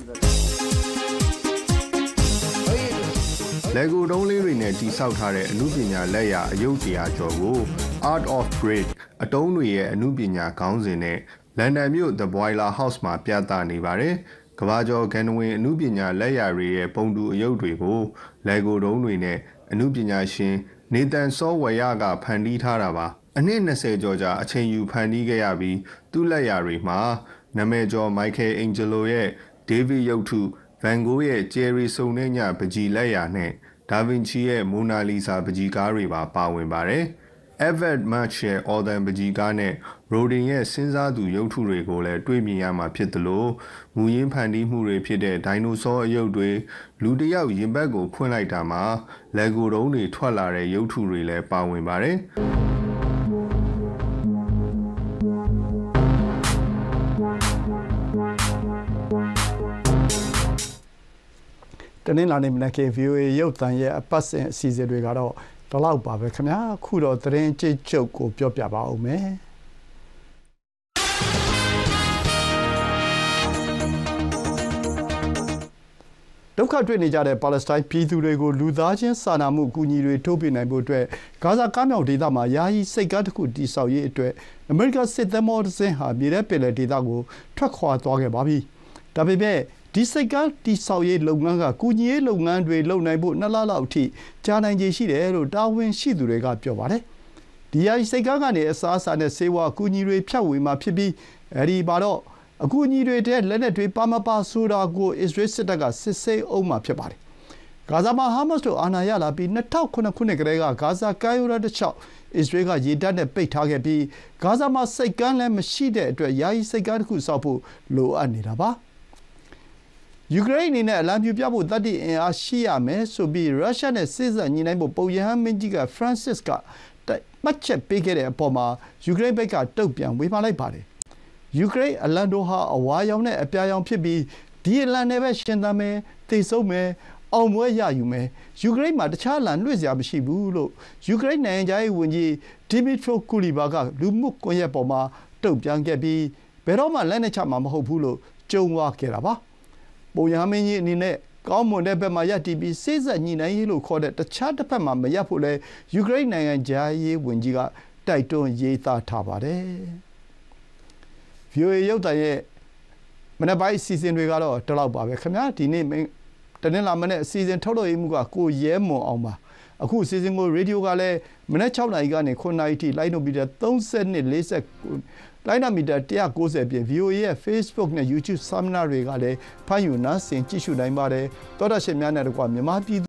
လယ်ကိုတုံးလေးတွေနဲ့တိဆောက်ထားတဲ့အမှုပညာလက်ရာအယုတ်တရားကျော်ကို Art of Trade အတုံးတွေရဲ့အမှုပညာခေါင်းစဉ်နဲ့လန်ဒန်မြို့ The Boiler House မှာပြသနေပါတယ်။ကမ္ဘာကျော်ဂန်ဝင်အမှုပညာလက်ရာတွေရဲ့ပုံတူအယုတ်တွေကိုလယ်ကိုတုံးတွေနဲ့အမှုပညာရှင်နေသန်စောဝရကဖန်တီးထားတာပါ။အနှစ်20ကျော်ကြာအချိန်ယူဖန်တီးခဲ့ရပြီးသူ့လက်ရာတွေမှာနာမည်ကျော် Michael Angelo ရဲ့ David ရုပ်ထုဗန်ဂိုးရဲ့ဂျယ်ရီစုံနဲ့ညပကြီးလက်ရာနဲ့ဒါဗင်ချီရဲ့မိုနာလီဆာပကြီးကားတွေပါဝင်ပါတယ်။ Everett March ရဲ့အော်ဒန်ပကြီးကားနဲ့ရိုဒင်ရဲ့စဉ်းစားသူရုပ်ထုတွေကိုလည်းတွေ့မြင်ရမှာဖြစ်သလိုမူရင်းဖန်တီးမှုတွေဖြစ်တဲ့ဒိုင်နိုဆောအယုတ်တွေလူတစ်ယောက်ရင်ဘတ်ကိုဖွင့်လိုက်တာမှာလယ်ကိုတုံးတွေထွက်လာတဲ့ရုပ်ထုတွေလည်းပါဝင်ပါတယ်။တနင်္လာနေ့မနက်ခင်း VOA ရုပ်သံရဲ့အပတ်စဉ်အစီအစဉ်တွေကတော့ဒီလောက်ပါပဲခင်ဗျာခုတော့သတင်းကြိတ်ချုပ်ကိုပြောပြပါဦးမယ်ဒုက္ခတွေ့နေကြတဲ့ပါလက်စတိုင်းပြည်သူတွေကိုလူသားချင်းစာနာမှုအကူအညီတွေထိုးပေးနိုင်ဖို့အတွက်ဂါဇာကမ်းမြောင်ဒေသမှာယာယီစိတ်ကမ်းတစ်ခုတည်ဆောက်ရေးအတွက်အမေရိကန်စစ်သင်္ဘောတစ်စင်းဟာမြေထဲပင်လယ်ဒေသကိုထွက်ခွာသွားခဲ့ပါပြီ။ဒါပေမဲ့ဒီစိတ်ကမ်းတည်ဆောက်ရေးလုပ်ငန်းကကူညီရေးလုပ်ငန်းတွေလုပ်နိုင်ဖို့2လလောက်အထိကြာနိုင်ခြေရှိတယ်လို့တာဝန်ရှိသူတွေကပြောပါတယ်။ဒီယာယီစိတ်ကမ်းကနေအစားအစာနဲ့ဆေးဝါးအကူအညီတွေဖြတ်ဝေမှာဖြစ်ပြီးအဲဒီမှာတော့အကူအညီတွေတဲ့လက်နက်တွေပါမပါဆိုတာကိုအစ္စရေးစစ်တပ်ကစစ်ဆေးအောင်မှာဖြစ်ပါတယ်။ဂါဇာမှာဟာမတ်စ်တို့အာဏာရလာပြီး2009ခုနှစ်ကတည်းကဂါဇာကမ်းရိုးတန်းတစ်လျှောက်အစ္စရေးကရေတပ်နဲ့ပိတ်ထားခဲ့ပြီးဂါဇာမှာစိတ်ကမ်းလည်းမရှိတဲ့အတွက်ယာယီစိတ်ကမ်းတစ်ခုဆောက်ဖို့လိုအပ်နေတာပါ။ယူကရိန်းအနေနဲ့အလံပြူပြဖို့တတ်သိအင်အားရှိရမယ်ဆိုပြီးရုရှားနဲ့စစ်ဆက်ညှိနှိုင်းဖို့ပုပ်ရဟန်းမင်းကြီးကဖရန်စစ်ကမှတ်ချက်ပေးခဲ့တဲ့အပေါ်မှာယူကရိန်းဘက်ကတုံ့ပြန်ဝေဖန်လိုက်ပါတယ်။ယူကရိန်းအလံတော်ဟာအဝါရောင်နဲ့အပြာရောင်ဖြစ်ပြီးဒီအလံနဲ့ပဲရှင်သန်မယ်သိဆုံးမယ်အောင်ပွဲရယူမယ်ယူကရိန်းမှာတခြားအလံလွှင့်စရာမရှိဘူးလို့ယူကရိန်းနိုင်ငံသားရေးဝန်ကြီးဒီမီထရိုကူလီဘာကလူမှုကွန်ရက်ပေါ်မှာတုံ့ပြန်ခဲ့ပြီးဘယ်တော့မှလက်နဲ့ချမှာမဟုတ်ဘူးလို့ကြုံဝါခဲ့တာပါ။ပုပ်ရဟန်းမင်းကြီးအနေနဲ့ကောင်းမွန်တဲ့ဘက်မှာရပ်တည်ပြီးစိတ်ဆက်ညှိနှိုင်းရေးလို့ခေါ်တဲ့တခြားတစ်ဖက်မှာမရပ်ဖို့လဲယူကရိန်းနိုင်ငံသားရေးဝန်ကြီးကတိုက်တွန်းရေးသားထားပါတယ်။ VOA ရုပ်သံရဲ့မနက်ပိုင်းအစီအစဉ်တွေကတော့ဒီလောက်ပါပဲခင်ဗျာဒီနေ့တနင်္လာမနေ့အစီအစဉ်ထုတ်လွှင့်မှုကကိုရဲမွန်အောင်ပါအခုအစီအစဉ်ကိုရေဒီယိုကလည်းမနက်6နာရီကနေ9နာရီထိလိုင်းနိုမီတာ32 လိုင်းနာမီတာ190ပြင် VOA ရဲ့ Facebook နဲ့ YouTube စာမျက်နှာတွေကလည်းဖမ်းယူနားဆင်ကြည့်ရှုနိုင်ပါတယ်သောတာရှင်များနဲ့တကွမြန်မာပြည်